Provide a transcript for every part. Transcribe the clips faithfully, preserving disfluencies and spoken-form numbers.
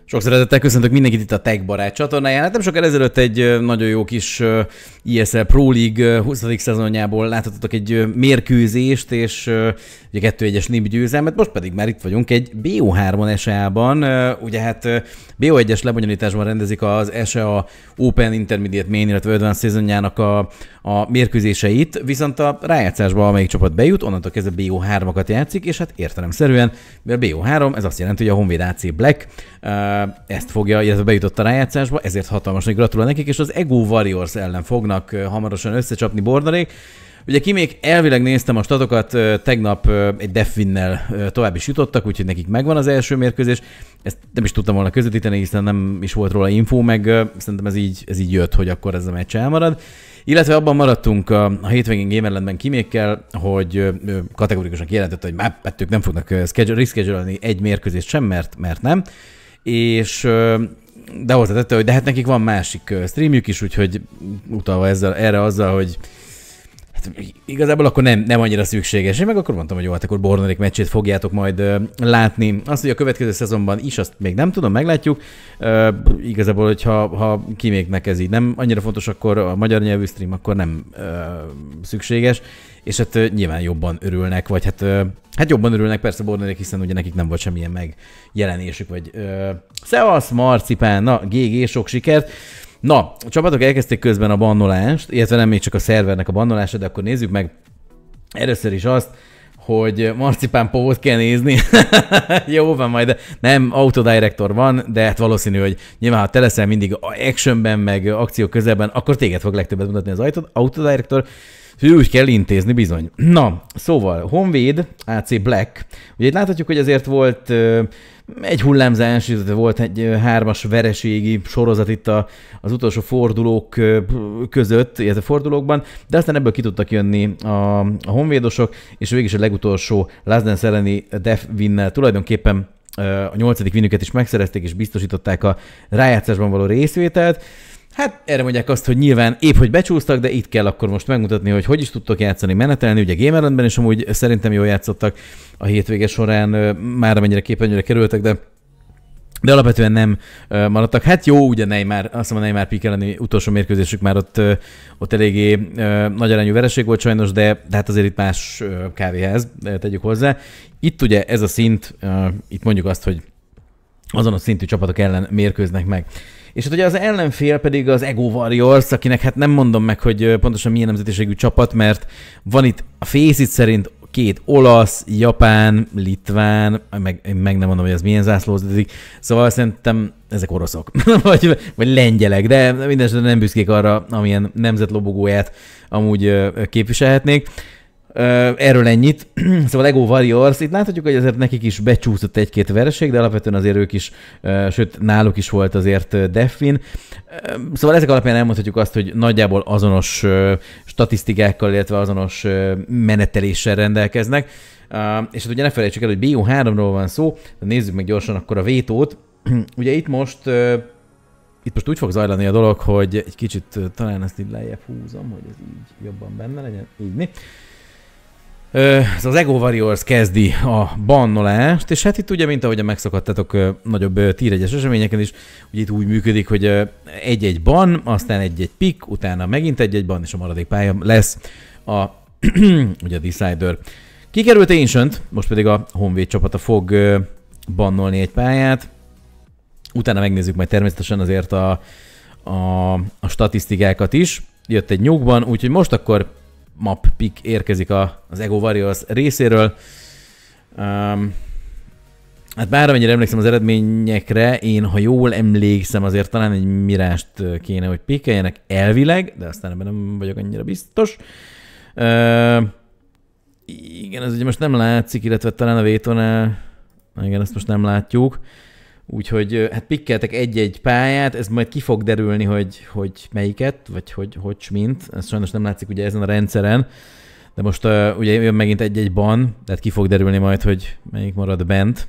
Sok szeretettel köszöntök mindenkit itt a Tech Barát csatornáján. Hát nem sokkal ezelőtt egy nagyon jó kis i es el Pro League huszadik szezonjából láthatottak egy mérkőzést, és ugye kettő egyes en i pé győzelmet, most pedig már itt vagyunk egy bé o három es e á-ban. Ugye hát bé o egyes lebonyolításban rendezik az es e á Open, Intermediate, Main, illetve Advanced szezonjának a, a mérkőzéseit, viszont a rájátszásba, amelyik csapat bejut, onnantól kezdve bé o hármakat játszik, és hát értelemszerűen, mert bé o három, ez azt jelenti, hogy a Honvéd á cé Black ezt fogja, illetve bejutott a rájátszásba, ezért hatalmas nagy gratulál nekik, és az Ego Warriors ellen fognak hamarosan összecsapni bordarék. Ugye ki még elvileg néztem a statokat, tegnap egy Defwinnel tovább is jutottak, úgyhogy nekik megvan az első mérkőzés. Ezt nem is tudtam volna közvetíteni, hiszen nem is volt róla infó, meg szerintem ez így, ez így jött, hogy akkor ez a meccs elmarad. Illetve abban maradtunk a, a hétvégén Gamerlandben Kimékkel, hogy kategorikusan kijelentette, hogy már ők nem fognak reschedule-olni egy mérkőzést sem, mert, mert nem. És de hozzátette, hogy de hát nekik van másik streamjük is, úgyhogy utalva ezzel, erre azzal, hogy hát igazából akkor nem, nem annyira szükséges. Én meg akkor mondtam, hogy jó, hát akkor Bornarék meccsét fogjátok majd uh, látni. Azt, hogy a következő szezonban is, azt még nem tudom, meglátjuk. Uh, igazából, hogyha ha Kiméknek ez így nem annyira fontos, akkor a magyar nyelvű stream akkor nem uh, szükséges. És hát uh, nyilván jobban örülnek, vagy hát, uh, hát jobban örülnek persze Bornarék, hiszen ugye nekik nem volt semmilyen megjelenésük, vagy uh, szevasz, Marcipán, na, gé gé, sok sikert. Na, a csapatok elkezdték közben a bannolást, illetve nem még csak a szervernek a bannolása, de akkor nézzük meg először is azt, hogy Marcipán povot kell nézni. Jó van majd, nem, Autodirector van, de hát valószínű, hogy nyilván ha te leszel mindig actionben, meg akció közelben, akkor téged fog legtöbbet mutatni az Autodirector. Úgy kell intézni bizony. Na, szóval Honvéd á cé Black. Ugye itt láthatjuk, hogy azért volt uh, egy hullámzás, volt egy hármas vereségi sorozat itt a, az utolsó fordulók között, illetve fordulókban, de aztán ebből ki tudtak jönni a, a honvédosok, és végig is a legutolsó Last Dance elleni Defwinnel tulajdonképpen a nyolcadik vinüket is megszerezték, és biztosították a rájátszásban való részvételt. Hát erre mondják azt, hogy nyilván épp, hogy becsúsztak, de itt kell akkor most megmutatni, hogy hogy is tudtok játszani, menetelni. Ugye Gamerlandben is amúgy szerintem jól játszottak a hétvége során, már amennyire képernyőre kerültek, de, de alapvetően nem maradtak. Hát jó, ugye Neymar, azt hiszem a Neymar Peak elleni utolsó mérkőzésük már ott, ott eléggé nagy arányú vereség volt sajnos, de, de hát azért itt más kávéház, tegyük hozzá. Itt ugye ez a szint, itt mondjuk azt, hogy azon a szintű csapatok ellen mérkőznek meg. És hát ugye az ellenfél pedig az Ego Warriors, akinek hát nem mondom meg, hogy pontosan milyen nemzetiségű csapat, mert van itt a Faceit szerint két olasz, japán, litván, meg, meg nem mondom, hogy ez milyen zászlóztatik, szóval szerintem ezek oroszok, vagy, vagy lengyelek, de mindenesetre nem büszkék arra, amilyen nemzetlobogóját amúgy képviselhetnék. Erről ennyit. Szóval Ego Warriors, itt láthatjuk, hogy azért nekik is becsúszott egy-két vereség, de alapvetően azért ők is, sőt náluk is volt azért Defwin. Szóval ezek alapján elmondhatjuk azt, hogy nagyjából azonos statisztikákkal, illetve azonos meneteléssel rendelkeznek. És hát ugye ne felejtsük el, hogy bé o háromról van szó, de nézzük meg gyorsan akkor a vétót. Ugye itt most Itt most úgy fog zajlani a dolog, hogy egy kicsit talán ezt így lejjebb húzom, hogy ez így jobban benne legyen. Így mi? Szóval az Ego Warriors kezdi a bannolást, és hát itt ugye, mint ahogyan megszokhattatok nagyobb tier egyes eseményeken is, ugye itt úgy működik, hogy egy-egy ban, aztán egy-egy pick, utána megint egy-egy ban, és a maradék pálya lesz a, ugye a Decider. Kikerült Ancient, most pedig a Honvéd csapata fog bannolni egy pályát. Utána megnézzük majd természetesen azért a, a, a statisztikákat is. Jött egy nyugban, úgyhogy most akkor map pick érkezik a, az Ego Warriors részéről. Um, hát bár amennyire emlékszem az eredményekre, én ha jól emlékszem, azért talán egy Mirást kéne, hogy pickeljenek elvileg, de aztán ebben nem vagyok annyira biztos. Uh, igen, ez ugye most nem látszik, illetve talán a vétónál, igen, ezt most nem látjuk. Úgyhogy hát pikkeltek egy-egy pályát, ez majd ki fog derülni, hogy, hogy melyiket, vagy hogy, hogy mint. Ez sajnos nem látszik ugye ezen a rendszeren, de most uh, ugye jön megint egy-egy ban, tehát ki fog derülni majd, hogy melyik marad bent.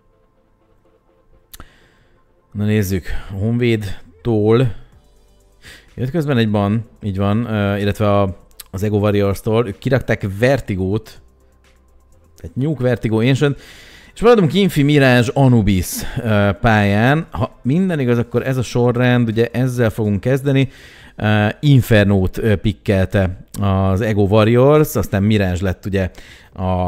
Na nézzük, a Honvédtól jött közben egy ban, így van, uh, illetve a, az Ego Warriors-tól, ők kirakták Vertigót, tehát Nuke, Vertigo, Ancient. És maradunk Infi, Mirage, Anubis pályán. Ha minden igaz, akkor ez a sorrend, ugye ezzel fogunk kezdeni. Infernót pikkelte az Ego Warriors, aztán Mirage lett ugye a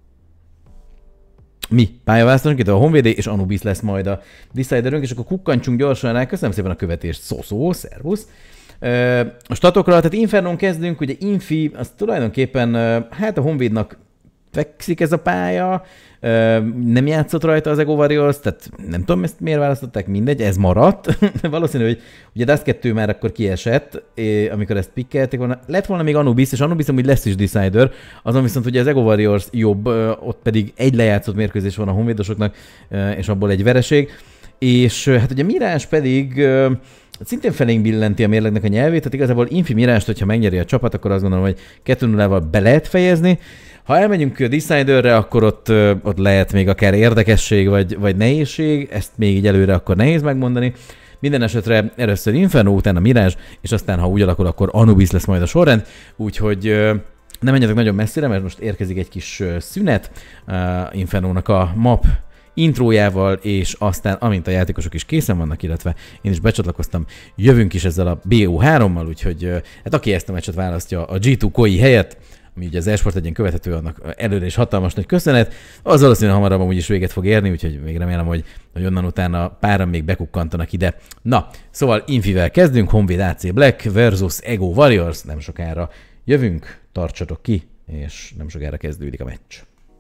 mi pályaválasztásunk, itt a Honvédé, és Anubis lesz majd a Deciderünk, és akkor kukkantsunk gyorsan rá. Köszönöm szépen a követést, szó-szó, szervusz! A statokra, tehát Infernón kezdünk, ugye Infi, az tulajdonképpen, hát a Honvédnak fekszik ez a pálya, nem játszott rajta az Ego Warriors, tehát nem tudom, ezt miért választották, mindegy, ez maradt. Valószínű, hogy ugye Dust kettő már akkor kiesett, amikor ezt pikkelték volna. Lett volna még Anubis, és Anubis amúgy lesz is Decider, azon viszont ugye az Ego Warriors jobb, ott pedig egy lejátszott mérkőzés van a honvédosoknak, és abból egy vereség. És hát ugye Mirage pedig szintén felénk billenti a mérlegnek a nyelvét, tehát igazából Infi Mirage-t, hogyha megnyeri a csapat, akkor azt gondolom, hogy kettő nullával be lehet fejezni. Ha elmegyünk a Deciderre, akkor ott, ott lehet még akár érdekesség vagy, vagy nehézség, ezt még így előre akkor nehéz megmondani. Minden esetre először Inferno, utána Mirage, és aztán ha úgy alakul, akkor Anubis lesz majd a sorrend, úgyhogy nem menjetek nagyon messzire, mert most érkezik egy kis szünet Infernónak a map intrójával, és aztán amint a játékosok is készen vannak, illetve én is becsatlakoztam, jövünk is ezzel a bé o hárommal, úgyhogy hát aki ezt a meccset választja a gé kettő Koi helyett, ami ugye az eSport egyen követhető, annak előre is hatalmas nagy köszönet, az valószínűleg hamarabb amúgy is véget fog érni, úgyhogy még remélem, hogy, hogy onnan utána páran még bekukkantanak ide. Na, szóval Infivel kezdünk, Honvéd á cé Black versus Ego Warriors, nem sokára jövünk, tartsatok ki, és nem sokára kezdődik a meccs.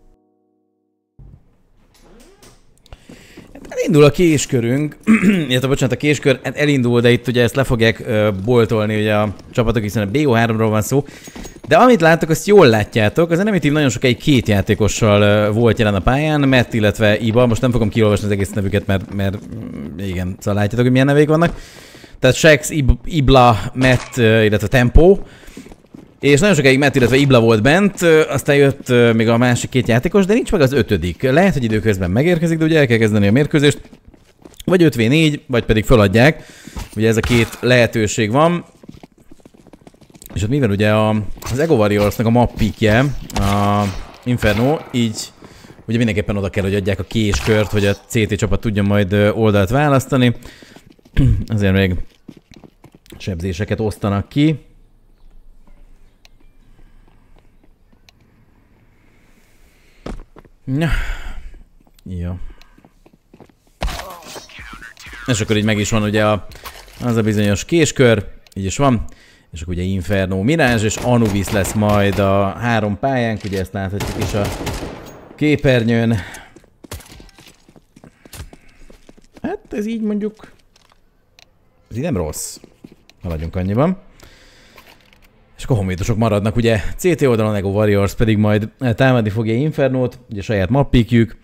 Elindul a késkörünk, illetve bocsánat, a késkör elindul, de itt ugye ezt le fogják uh, boltolni ugye a csapatok, hiszen a bé o háromról van szó. De amit láttok, azt jól látjátok, az Enemy Team nagyon sokáig két játékossal uh, volt jelen a pályán, Matt, illetve Iba, most nem fogom kiolvasni az egész nevüket, mert, mert igen, szóval látjátok, hogy milyen nevék vannak. Tehát Shax, Ib Ibla, Matt, uh, illetve Tempo. És nagyon sokáig Matt, illetve Ibla volt bent, aztán jött még a másik két játékos, de nincs meg az ötödik. Lehet, hogy időközben megérkezik, de ugye el kell kezdeni a mérkőzést. Vagy öt vé négy, vagy pedig feladják. Ugye ez a két lehetőség van. És ott mivel ugye a, az Ego Warriorsnak a map peakje, a Inferno, így ugye mindenképpen oda kell, hogy adják a késkört, hogy a cé té csapat tudjon majd oldalt választani. Azért még sebzéseket osztanak ki. Ja. Jó. És akkor így meg is van ugye a, az a bizonyos késkör, így is van. És akkor ugye Inferno, Mirage és Anubis lesz majd a három pályánk, ugye ezt láthatjuk is a képernyőn. Hát ez így mondjuk, ez így nem rossz. Haladjunk annyiban. És akkor honvédosok maradnak, ugye cé té oldalon, Ego Warriors pedig majd támadni fogja Infernót, ugye saját mappikjük.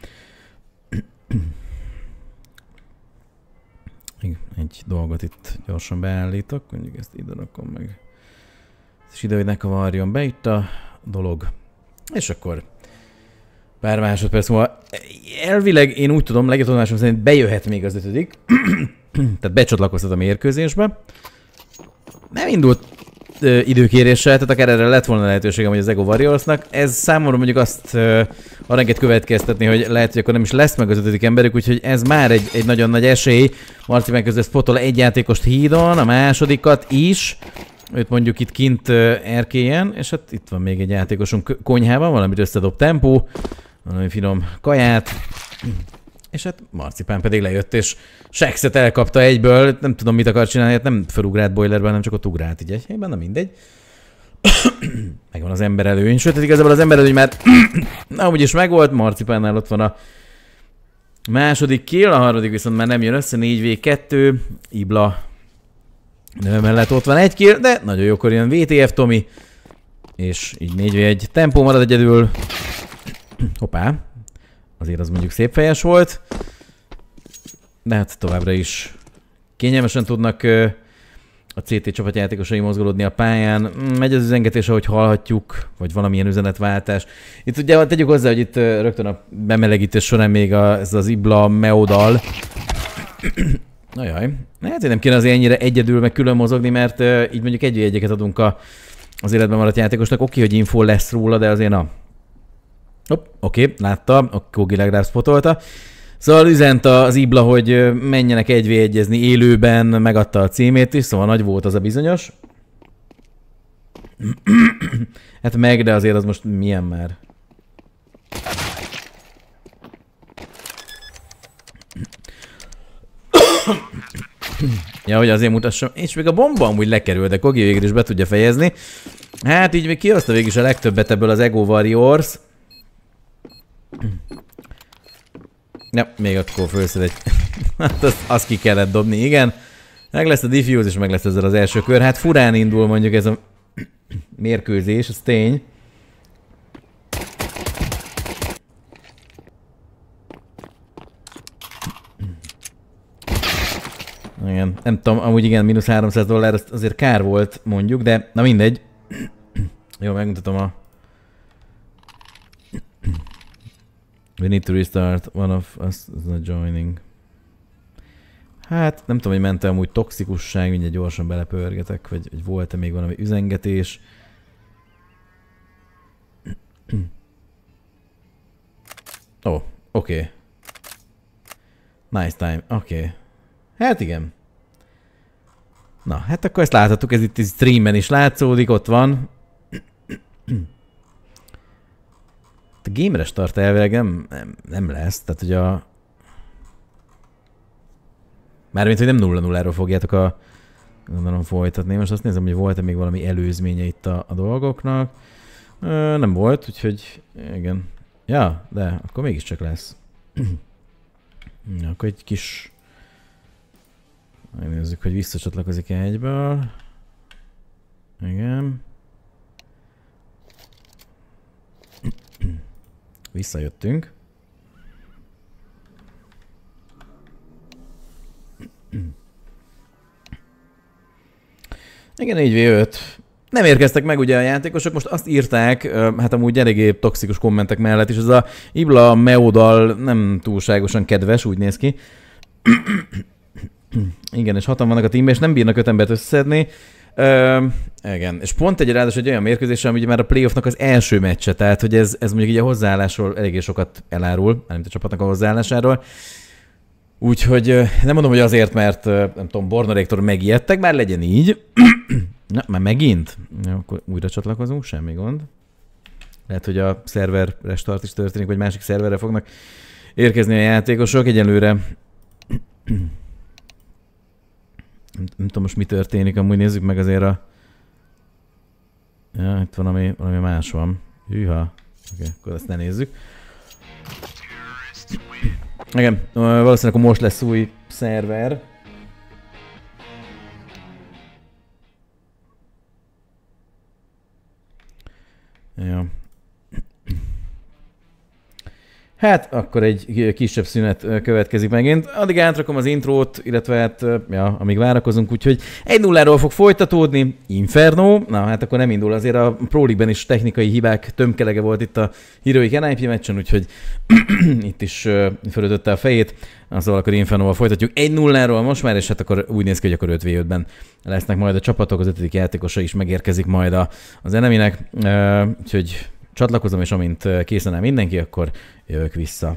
Egy dolgot itt gyorsan beállítok, mondjuk ezt ide rakom meg. És ide, hogy ne kavarjon be itt a dolog. És akkor pár másodperc múlva. Elvileg én úgy tudom, legjobb tudomásom szerint bejöhet még az ötödik. Tehát becsatlakoztat a mérkőzésbe. Nem indult ö, időkéréssel, tehát akár erre lett volna lehetőségem, hogy az Ego Warriorsnak. Ez számomra mondjuk azt ö, arra enged következtetni, hogy lehet, hogy akkor nem is lesz meg az ötödik emberük, úgyhogy ez már egy, egy nagyon nagy esély. Marci megközben spotol egy játékost hídon, a másodikat is. Őt mondjuk itt kint ö, erkélyen, és hát itt van még egy játékosunk konyhában, valamit összedob tempó, valami finom kaját. És hát Marcipán pedig lejött, és Shaxet elkapta egyből, nem tudom mit akar csinálni, hát nem felugrált boilerben, nem csak ott ugrált így egy helyben, na mindegy. Megvan az ember előny, sőt, hát igazából az ember előny már na, úgyis megvolt, Marcipánnál ott van a második kill, a harmadik viszont már nem jön össze, négy vé kettő, Ibla nő mellett ott van egy kill, de nagyon jókor jön vé té ef Tomi, és így négy vé egy tempó marad egyedül. Hoppá. Azért az mondjuk szép fejes volt, de hát továbbra is kényelmesen tudnak a cé té csapatjátékosai mozgolódni a pályán. Megy az üzengetés, ahogy hallhatjuk, vagy valamilyen üzenetváltás. Itt ugye tegyük hozzá, hogy itt rögtön a bemelegítés során még a, ez az Ibla Meodal. Najaj, hát nem kéne azért ennyire egyedül meg külön mozogni, mert így mondjuk egy egyeket adunk a, az életben maradt játékosnak. Oké, hogy info lesz róla, de azért na. Hopp, oké, okay, látta, a Kogi legalább spotolta. Szóval üzent az Ibla, hogy menjenek egy vé egyezni élőben, megadta a címét is, szóval nagy volt az a bizonyos. Hát meg, de azért az most milyen már? Ja, hogy azért mutassam. És még a bomba amúgy lekerül, de Kogi végül is be tudja fejezni. Hát így még kihozta végül is a legtöbbet ebből az Ego Warriors. Ja, még akkor fölszed egy... hát azt, azt ki kellett dobni, igen. Meg lesz a diffuse, és meg lesz ezzel az első kör. Hát furán indul mondjuk ez a mérkőzés, ez tény. Igen, nem tudom, amúgy igen, mínusz háromszáz dollár, az azért kár volt mondjuk, de na mindegy. Jó, megmutatom a... We need to restart, one of us is not joining. Hát nem tudom, hogy ment-e amúgy toxikusság, mindjárt gyorsan belepörgetek, vagy, vagy volt-e még valami üzengetés. Ó, oh, oké. Okay. Nice time, oké. Okay. Hát igen. Na, hát akkor ezt láthattuk, ez itt streamben is látszódik, ott van. A game restart elvileg nem, nem, nem lesz, tehát hogy a... Mármint, hogy nem nulla nulláról fogjátok a... Gondolom folytatni. Most azt nézem, hogy volt-e még valami előzménye itt a, a dolgoknak. Ö, nem volt, úgyhogy igen. Ja, de akkor mégiscsak lesz. Ja, akkor egy kis... Megnézzük, hogy visszacsatlakozik egyből. Igen. Visszajöttünk. Igen, négy vé öt. Nem érkeztek meg ugye a játékosok, most azt írták, hát amúgy eléggé toxikus kommentek mellett is, ez a Ibla Meodal nem túlságosan kedves, úgy néz ki. Igen, és hatan vannak a teamben, és nem bírnak öt embert összeszedni. Ö, igen, és pont egy ráadásul egy olyan mérkőzés, ami ugye már a playoffnak az első meccse, tehát hogy ez, ez mondjuk így a hozzáállásról eléggé sokat elárul, nem a csapatnak a hozzáállásáról. Úgyhogy nem mondom, hogy azért, mert nem tudom, Bornaréktól megijedtek, már legyen így. Na, már megint? Ja, akkor újra csatlakozunk, semmi gond. Lehet, hogy a szerver restart is történik, vagy másik szerverre fognak érkezni a játékosok. Egyelőre nem, nem tudom most mi történik, amúgy nézzük meg azért a... Ja, itt valami, valami más van. Hűha. Oké, okay, akkor ezt ne nézzük. Igen, valószínűleg akkor most lesz új szerver. Ja. Hát, akkor egy kisebb szünet következik megint. Addig átrakom az intrót, illetve hát, ja, amíg várakozunk, úgyhogy egy nulláról fog folytatódni. Inferno. Na, hát akkor nem indul. Azért a Pro League-ben is technikai hibák tömkelege volt itt a Heroic en i pé meccsen, úgyhogy itt is fölötötte a fejét. Szóval akkor Inferno-val folytatjuk egy nulláról most már, és hát akkor úgy néz ki, hogy akkor öt vé ötben lesznek majd a csapatok, az ötödik játékosa is megérkezik majd a, az eneminek. Úgyhogy csatlakozom, és amint készen áll mindenki, akkor jövök vissza.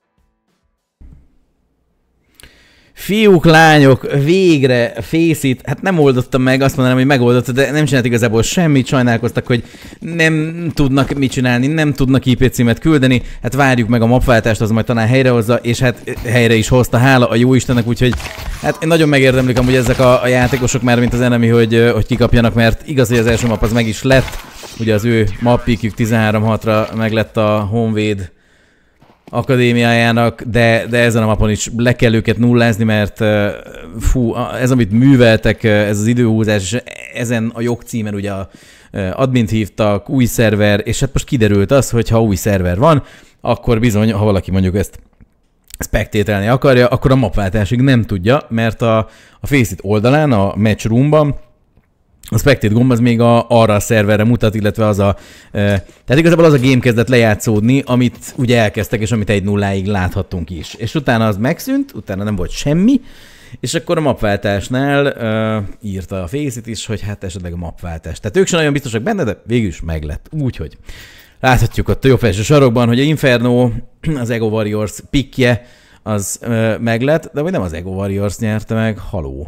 Fiúk, lányok, végre Faceit, hát nem oldottam meg, azt mondanám, hogy megoldotta, de nem csinált igazából semmit, sajnálkoztak, hogy nem tudnak mit csinálni, nem tudnak i pé címet küldeni, hát várjuk meg a mapváltást, az majd talán helyrehozza, és hát helyre is hozta, hála a jóistennek, úgyhogy hát nagyon megérdemlik amúgy ezek a, a játékosok már, mint az enemy, hogy, hogy kikapjanak, mert igaz, hogy az első map az meg is lett, ugye az ő mappikjük tizenhárom hatra meg lett a Honvéd akadémiájának, de, de ezen a mapon is le kell őket nullázni, mert fú, ez amit műveltek, ez az időhúzás, és ezen a jogcímen ugye a admint hívtak, új szerver, és hát most kiderült az, hogy ha új szerver van, akkor bizony, ha valaki mondjuk ezt spectatelni akarja, akkor a mapváltásig nem tudja, mert a, a Faceit oldalán, a Match Roomban a Spectate gomb az még a, arra a szerverre mutat, illetve az a... E, tehát igazából az a game kezdett lejátszódni, amit ugye elkezdtek, és amit egy nulláig láthattunk is. És utána az megszűnt, utána nem volt semmi, és akkor a mapváltásnál e, írta a Faceit is, hogy hát esetleg a mapváltás. Tehát ők sem nagyon biztosak benne, de végül is meglett. Úgyhogy Láthatjuk ott a jobb felső sarokban, hogy a Inferno, az Ego Warriors pickje, az ö, meglett, de vagy nem az Ego Warriors nyerte meg, haló.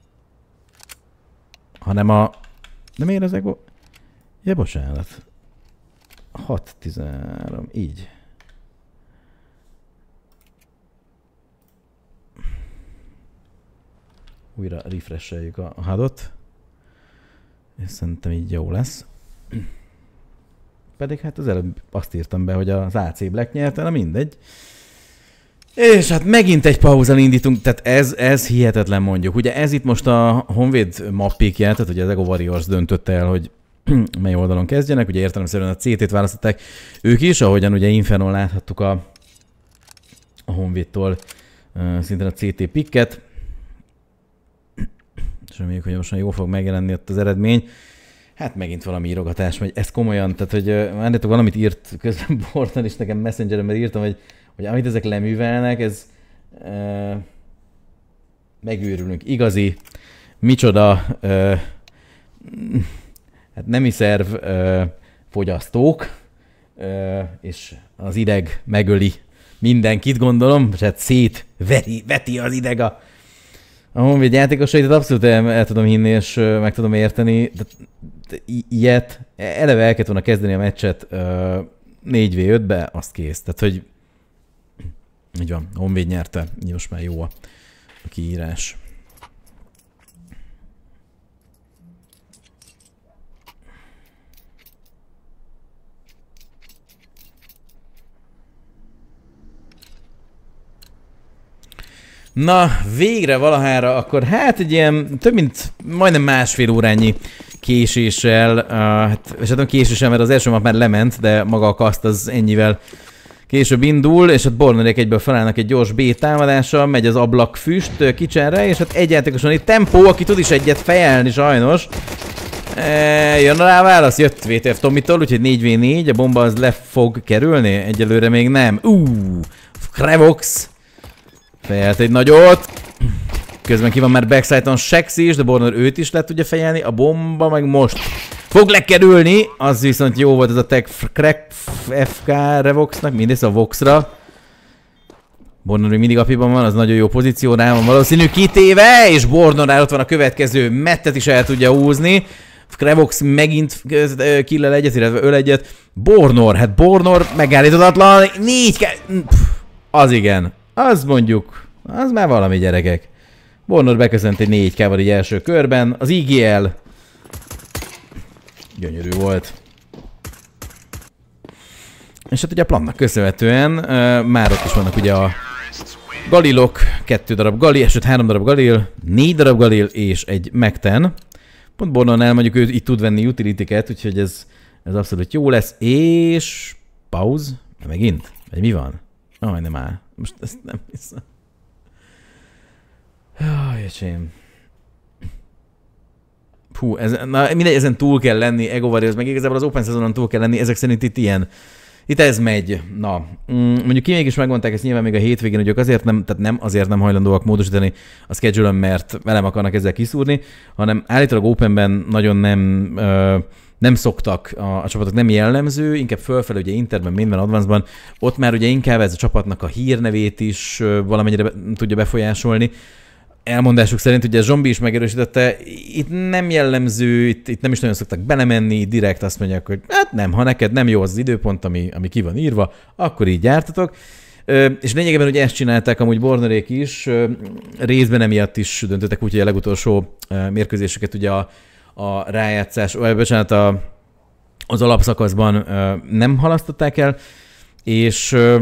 Hanem a... Nem ér az Ego... Ja, bocsánat. hat tizenhárom, így. Újra refresheljük a hadot. És szerintem így jó lesz. Pedig hát az előbb azt írtam be, hogy az á cé Black nyerte, na mindegy. És hát megint egy pauzan indítunk, tehát ez, ez hihetetlen mondjuk. Ugye ez itt most a Honvéd mappikje, tehát ugye az Ego Warriors döntött el, hogy mely oldalon kezdjenek, ugye értelemszerűen a cé té-t választották ők is, ahogyan ugye Inferno láthattuk a, a Honvédtól uh, szintén a cé té picket. És reméljük, hogy most már jól fog megjelenni ott az eredmény. Hát megint valami írogatás megy, ez komolyan, tehát hogy uh, valamit írt közben Borton is nekem Messengeren, mert írtam, hogy, hogy amit ezek leművelnek, ez uh, megőrülünk. Igazi, micsoda uh, hát nemi szerv uh, fogyasztók, uh, és az ideg megöli mindenkit, gondolom, és hát szét veri, veti az ideg a, a Honvéd játékosait, abszolút el, el tudom hinni, és uh, meg tudom érteni. De, de, ilyet, eleve el kellett volna kezdeni a meccset uh, négy vé ötbe, azt kész. Tehát, hogy így van, a Honvéd nyerte, most már jó a, a kiírás. Na, végre valahára, akkor hát egy ilyen több mint majdnem másfél órányi késéssel, uh, hát esetleg késéssel, mert az első map már lement, de maga a kaszt az ennyivel később indul, és hát Bornerék egyből felállnak egy gyors B támadással, megy az ablakfüst kicsenre, és hát egy játékoson itt Tempó, aki tud is egyet fejelni sajnos. E, jön rá a válasz, jött vé té ef Tomitól, úgyhogy négy vé négy, a bomba az le fog kerülni, egyelőre még nem. Uuuuh, Krevox fejelt egy nagyot. Közben ki van már backside-on Shex is, de Borner őt is le tudja fejelni. A bomba meg most fog lekerülni. Az viszont jó volt ez a tech crack ef ká Revoxnak, mindegy a Voxra. Borner még mindig apiban van, az nagyon jó pozíció, rá van valószínű kitéve, és Borner ott van a következő, Mettet is el tudja húzni. Krevox megint killel egyet, illetve öl egyet. Bornor, hát Bornor megállíthatatlan. Négy ke... Az igen. Az mondjuk, az már valami gyerekek. Bornor beköszönt egy négy ká-val így első körben. Az i gé el gyönyörű volt. És hát ugye a plannak köszönhetően uh, már ott is vannak ugye a Galilok, kettő darab Galil, és három darab Galil, négy darab Galil és egy Megten. Pont Bornornál mondjuk ő itt tud venni utility-ket, úgyhogy ez, ez abszolút jó lesz. És... Pauz? Megint? Vagy mi van? Aj, nem áll. Most ezt nem hiszem. Jaj, öcsém. Hú, ez, na mindegy, ezen túl kell lenni, Ego Warriors, meg igazából az Open szezonon túl kell lenni, ezek szerint itt ilyen. Itt ez megy. Na, mm, mondjuk ki mégis megmondták ezt nyilván még a hétvégén, hogy ők azért nem, tehát nem azért nem hajlandóak módosítani a schedule-ön, mert velem akarnak ezzel kiszúrni, hanem állítólag Openben nagyon nem... Ö, nem szoktak, a, a csapatok nem jellemző, inkább fölfelé, ugye Interben, Mainben, Advance-ban, ott már ugye inkább ez a csapatnak a hírnevét is valamennyire be, tudja befolyásolni. Elmondásuk szerint ugye Zombi is megerősítette, itt nem jellemző, itt, itt nem is nagyon szoktak belemenni, direkt azt mondják, hogy hát nem, ha neked nem jó az, az időpont, ami, ami ki van írva, akkor így gyártatok. És lényegében ugye ezt csinálták amúgy Bornerék is, részben emiatt is döntöttek úgy, hogy a legutolsó mérkőzéseket ugye a a rájátszás, vagy bocsánat, a, az alapszakaszban ö, nem halasztották el, és ö,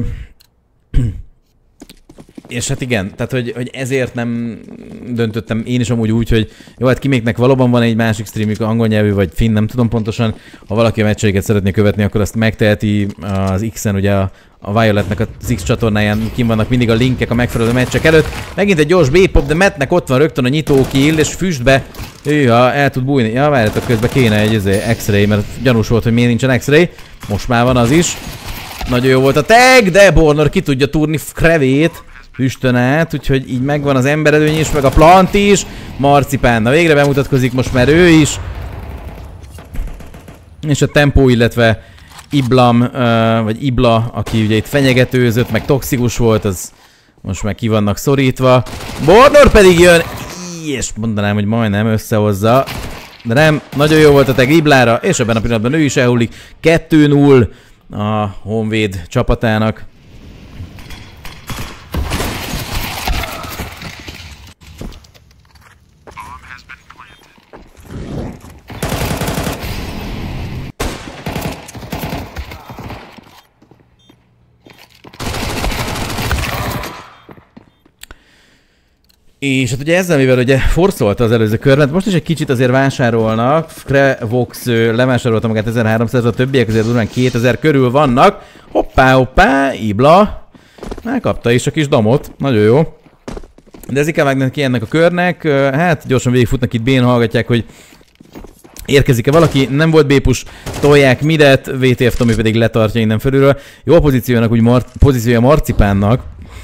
és hát igen, tehát hogy, hogy ezért nem döntöttem én is amúgy úgy, hogy jó, hát kiméknek valóban van egy másik streamük, angol nyelvű vagy finn, nem tudom pontosan, ha valaki a meccseiket szeretné követni, akkor azt megteheti az X-en, ugye a, a Violetnek az X csatornáján kim vannak mindig a linkek a megfelelő meccsek előtt. Megint egy gyors B-pop, de Mattnek ott van rögtön a nyitó kill, és füstbe, hűha, el tud bújni. Ja, várjátok, közben kéne egy X-ray, mert gyanús volt, hogy miért nincsen X-ray. Most már van az is. Nagyon jó volt a tag, de Bornor ki tudja túrni Krevét füstön át, úgyhogy így megvan az emberedőny is, meg a plant is. Marcipán, na végre bemutatkozik most már ő is. És a tempó, illetve Iblam, vagy Ibla, aki ugye itt fenyegetőzött, meg toxikus volt, az most meg ki vannak szorítva. Bornor pedig jön, és mondanám, hogy majdnem összehozza. De nem, nagyon jó volt a tag Iblára, és ebben a pillanatban ő is elhullik. kettő null a Honvéd csapatának. És hát ugye ezzel, mivel ugye forszolta az előző körben, most is egy kicsit azért vásárolnak. Krevox levásárolta magát ezerháromszáz, a többiek azért durván kétezer körül vannak. Hoppá, hoppá, Ibla. Megkapta is a kis damot, nagyon jó. De ez inkább vágnak ki ennek a körnek. Hát gyorsan végigfutnak itt, bén hallgatják, hogy érkezik-e valaki, nem volt B-pus, tolják midet, vé té ef Tomi pedig letartja innen felülről. Jó pozíciónak, úgy mar pozíciója Marcipánnak.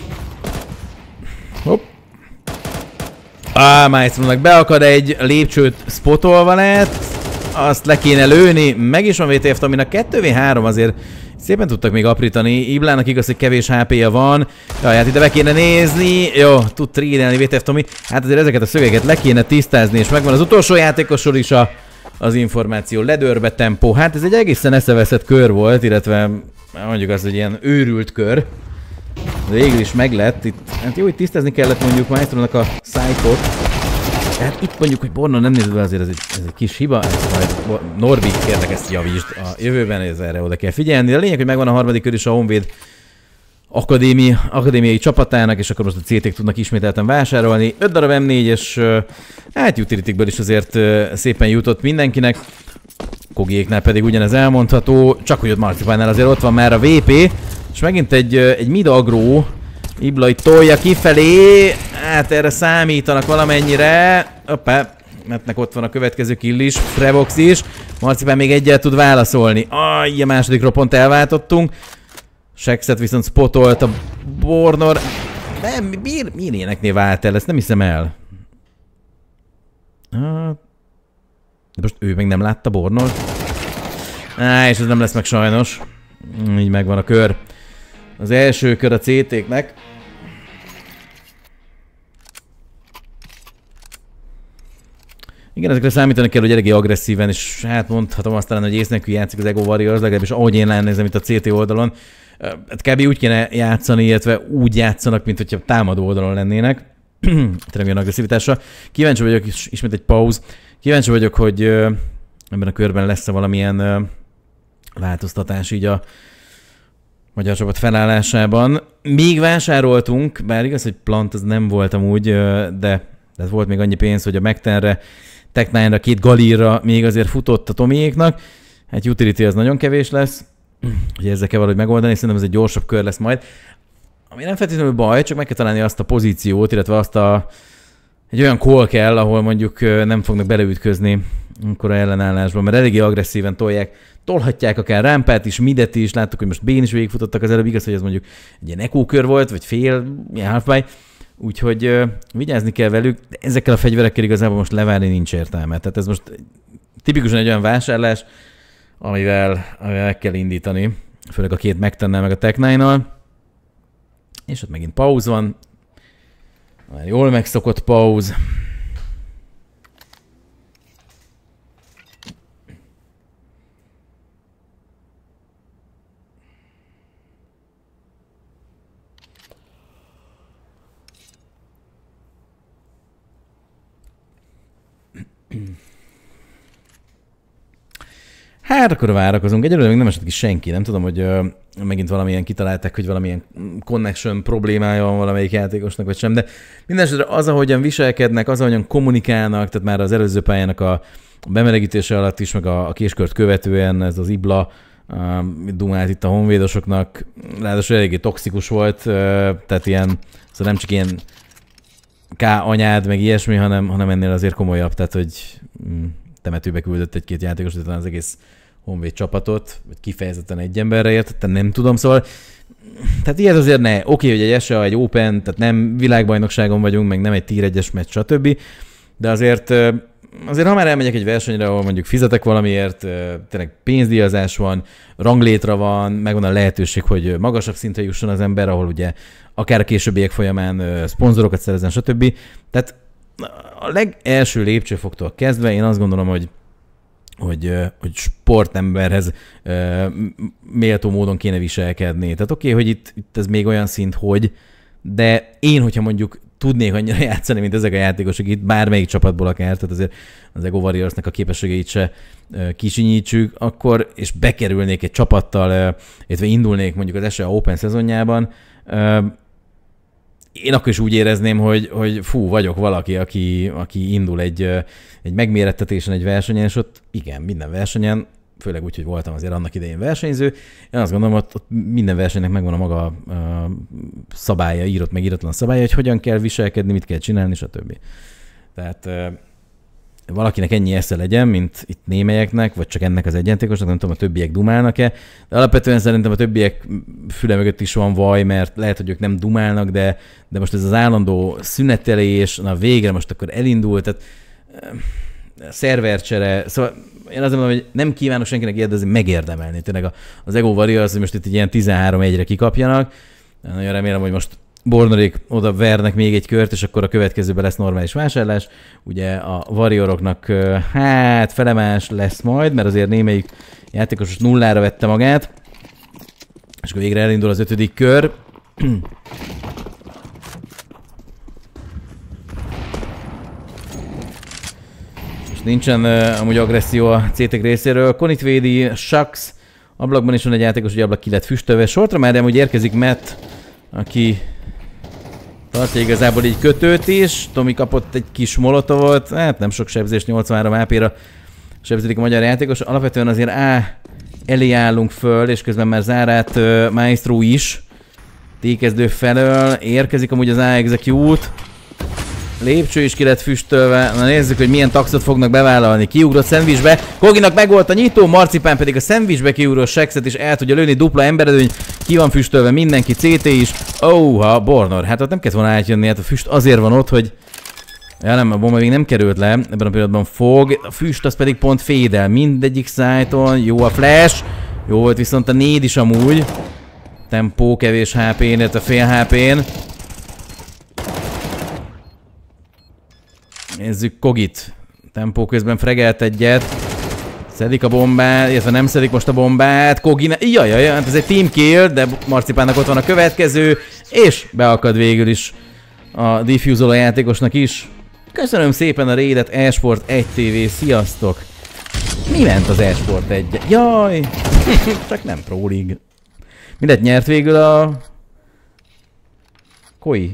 Hopp. Ah, Maestronak beakad egy lépcsőt, spotolva lett, azt le kéne lőni, meg is van vé té ef Tominak, kettő vé három azért szépen tudtak még aprítani, Iblának igaz, hogy kevés há pé-ja van, jaj, hát ide be kéne nézni, jó, tud trédelni vé té ef Tomi, hát azért ezeket a szögeket le kéne tisztázni, és megvan az utolsó játékosról is a, az információ, ledőrbe tempó, hát ez egy egészen eszeveszett kör volt, illetve mondjuk az, hogy ilyen őrült kör. Végül is meglett, itt, hát jó, hogy tisztázni kellett mondjuk Maestronak a szájkot. Hát itt mondjuk, hogy Bornor nem nézve, azért ez egy, ez egy kis hiba, ezt majd Norbi, kérlek, ezt javítsd a jövőben, ez erre oda kell figyelni. De a lényeg, hogy megvan a harmadik kör is a Honvéd akadémi, akadémiai csapatának, és akkor most a cé té-k tudnak ismételten vásárolni. öt darab em négyes, hát utilitikből is azért szépen jutott mindenkinek. Kogiéknál pedig ugyanez elmondható, csak hogy ott Marcipánnál azért ott van már a vé pé. És megint egy, egy mid agró, Ibla itt tolja kifelé, hát erre számítanak valamennyire. Hoppá, Mettnek ott van a következő kill is, Frevox is, Marcipán még egyel tud válaszolni. Ajj, a másodikról pont elváltottunk. Sexet viszont spotolt a Bornor. Nem, miért, miért ilyeneknél vált el? Ezt nem hiszem el. De most ő meg nem látta Bornor. Á, és ez nem lesz meg sajnos. Így megvan a kör. Az első kör a cé té-knek. Igen, ezekre számítani kell, hogy eléggé agresszíven, és hát mondhatom azt talán, hogy ész nélkül játszik az Ego Warriors, legalábbis ahogy én lennézem itt a cé té oldalon. Hát kb. Úgy kéne játszani, illetve úgy játszanak, mint hogyha támadó oldalon lennének. Remélem agresszivitásra. Kíváncsi vagyok, és ismét egy pauz. Kíváncsi vagyok, hogy ebben a körben lesz-e valamilyen változtatás így a magyar csapat felállásában. Még vásároltunk, bár igaz, hogy plant az nem volt amúgy, de, de volt még annyi pénz, hogy a Megtenre, Tech nine-ra, két Galírra még azért futott a Tomiéknak. Hát utility az nagyon kevés lesz, hogy ezzel kell valahogy megoldani, szerintem ez egy gyorsabb kör lesz majd. Ami nem feltétlenül baj, csak meg kell találni azt a pozíciót, illetve azt a egy olyan call kell, ahol mondjuk nem fognak beleütközni akkor a ellenállásban, mert eléggé agresszíven tolják. Tolhatják akár rámpát is, midet is, láttuk, hogy most bén is végigfutottak az előbb, igaz, hogy ez mondjuk egy ilyen echo kör volt, vagy fél, ilyen halfby, úgyhogy uh, vigyázni kell velük, de ezekkel a fegyverekkel igazából most leválni nincs értelme. Tehát ez most tipikusan egy olyan vásárlás, amivel, amivel meg kell indítani, főleg a két Megtennel meg a Tech nine-nal. És ott megint pauz van, már jól megszokott pauz. Hát akkor várakozunk. Egyelőre még nem esett ki senki. Nem tudom, hogy uh, megint valamilyen kitalálták, hogy valamilyen connection problémája van valamelyik játékosnak, vagy sem, de mindenesetre az, ahogyan viselkednek, az, ahogyan kommunikálnak, tehát már az előző pályának a bemelegítése alatt is, meg a, a késkört követően ez az Ibla uh, dumált itt a honvédosoknak, ráadásul eléggé toxikus volt, uh, tehát ilyen, szóval nem csak ilyen K anyád, meg ilyesmi, hanem, hanem ennél azért komolyabb, tehát hogy mm, temetőbe küldött egy-két játékos, talán az egész Honvéd csapatot, vagy kifejezetten egy emberre értettem, nem tudom, szóval tehát ilyet azért ne. Oké, okay, hogy egy es á, egy Open, tehát nem világbajnokságon vagyunk, meg nem egy tier egyes meccs, stb. De azért azért ha már elmegyek egy versenyre, ahol mondjuk fizetek valamiért, tényleg pénzdíjazás van, ranglétra van, megvan a lehetőség, hogy magasabb szintre jusson az ember, ahol ugye akár a későbbiek folyamán szponzorokat szerezzen, stb. Tehát a legelső lépcsőfoktól kezdve én azt gondolom, hogy hogy, hogy sportemberhez méltó módon kéne viselkedni. Tehát oké, okay, hogy itt, itt ez még olyan szint, hogy, de én, hogyha mondjuk tudnék annyira játszani, mint ezek a játékosok itt, bármelyik csapatból akár, tehát azért az Ego Warriorsnak a képességeit se kicsinyítsük, akkor, és bekerülnék egy csapattal, illetve indulnék mondjuk az es e á Open szezonjában, én akkor is úgy érezném, hogy, hogy fú, vagyok valaki, aki, aki indul egy, egy megmérettetésen, egy versenyen, és ott igen, minden versenyen, főleg úgy, hogy voltam azért annak idején versenyző, én azt gondolom, hogy ott minden versenynek megvan a maga a szabálya, írott meg íratlan szabálya, hogy hogyan kell viselkedni, mit kell csinálni, stb. Tehát valakinek ennyi esze legyen, mint itt némelyeknek, vagy csak ennek az egyentékosnak, nem tudom, a többiek dumálnak-e, de alapvetően szerintem a többiek füle mögött is van vaj, mert lehet, hogy ők nem dumálnak, de, de most ez az állandó szünetelés, na végre most akkor elindult, tehát szervercsere, szóval én azt mondom, hogy nem kívánok senkinek érdezni, megérdemelni. Tényleg az Ego Warriors, hogy most itt egy ilyen tizenhárom egyre kikapjanak. Nagyon remélem, hogy most Bornorék oda vernek még egy kört, és akkor a következőben lesz normális vásárlás. Ugye a Warrioroknak hát felemás lesz majd, mert azért némelyik játékos nullára vette magát. És akkor végre elindul az ötödik kör. Nincsen uh, amúgy agresszió a cé-tek részéről. Konit védi, Shax, ablakban is van egy játékos, hogy ablak ki lett füstölve. Sortra már, de amúgy érkezik Matt, aki tartja igazából így kötőt is. Tomi kapott egy kis molotovot, hát nem sok sebzés, nyolcvanhárom á pé-ra sebződik a magyar játékos. Alapvetően azért A elé állunk föl, és közben már zárát uh, Maestro is. T-kezdő felől érkezik amúgy az A execute. Lépcső is ki lett füstölve. Na nézzük, hogy milyen taxot fognak bevállalni. Kiugrott szendvicsbe. Koginak megvolt a nyitó, Marcipán pedig a szendvicsbe kiugró Shaxet is el tudja lőni. Dupla emberedőny. Ki van füstölve mindenki, cé té is. Óha, Bornor. Hát ott nem kellett volna átjönni. Hát a füst azért van ott, hogy... Ja nem, a bomba még nem került le. Ebben a pillanatban fog. A füst az pedig pont fédel. Mindegyik szájton. Jó a flash. Jó volt viszont a néd is amúgy. Tempó, kevés há pén, illetve fél há pén. Nézzük Kogit. Tempó közben fregelt egyet. Szedik a bombát, illetve nem szedik most a bombát. Kogi ne... Jaj, jaj, hát ez egy team kill, de Marcipánnak ott van a következő. És beakad végül is a diffúzoló játékosnak is. Köszönöm szépen a raidet, eSport egy té vé, sziasztok! Mi ment az eSport egy? Jaj! Csak nem Pro League. Mindet nyert végül a... Koi?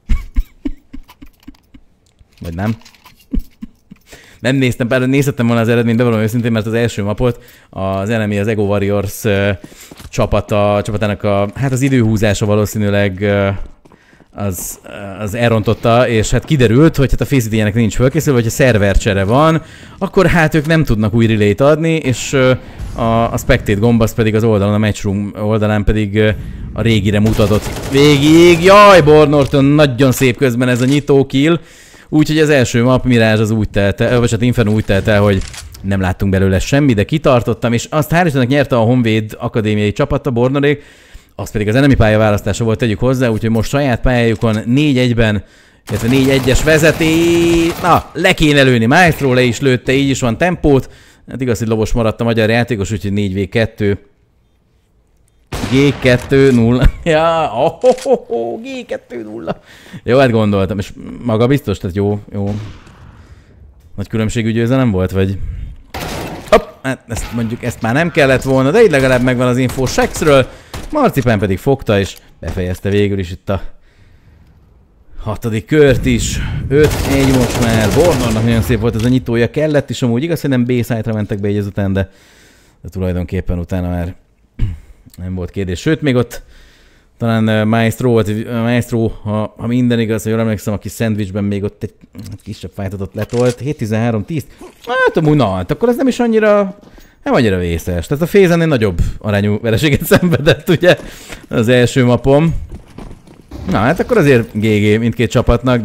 Vagy nem? Nem néztem, bár nézhettem volna az eredményt, bevallom őszintén, mert az első mapot az enemy, az Ego Warriors uh, csapata, csapatának a, hát az időhúzása valószínűleg uh, az, uh, az elrontotta, és hát kiderült, hogy hát a Faceit-nek nincs fölkészülve, hogyha szervercsere van, akkor hát ők nem tudnak új relay-t adni, és uh, a, a Spectate gomb az pedig az oldalon, a Matchroom oldalán pedig uh, a régire mutatott végig. Jaj, Bornorton, nagyon szép közben ez a nyitó kill. Úgyhogy az első map Mirage az úgy telt el, vagy hát Inferno úgy telt el, hogy nem láttunk belőle semmi, de kitartottam, és azt hál' Istennek nyerte a Honvéd akadémiai csapat, a Bornorék, az pedig az enemy pálya választása volt, tegyük hozzá, úgyhogy most saját pályájukon négy egyben, illetve négy egyes vezetés, na, le kéne lőni, Maestro le is lőtte, így is van tempót, hát igaz, hogy lobos maradt a magyar játékos, úgyhogy négy vé kettő. gé kettő nulla. Ja, oh, oh, oh, oh, gé kettő nulla. Jó, hát gondoltam, és maga biztos, tehát jó, jó. Nagy különbségű győzelem volt, vagy? Hopp, hát ezt mondjuk, ezt már nem kellett volna, de így legalább megvan az info Shaxről. Marcipán pedig fogta, és befejezte végül is itt a hatodik kört is. öt egy most már. Bornornak nagyon szép volt ez a nyitója, kellett is amúgy, igaz, hogy nem B-site-ra mentek be így ezután, de, de tulajdonképpen utána már nem volt kérdés. Sőt, még ott talán Maestro volt, Maestro, ha, ha minden igaz, ha jól emlékszem, aki szendvicsben még ott egy kisebb fájtatot letolt. hét tizenhárom tíz. Hát amúgy, na, hát akkor ez nem is annyira, nem annyira vészes. Tehát a Fézennél nagyobb arányú vereséget szenvedett, ugye, az első mapom. Na, hát akkor azért gé gé mindkét csapatnak, de hát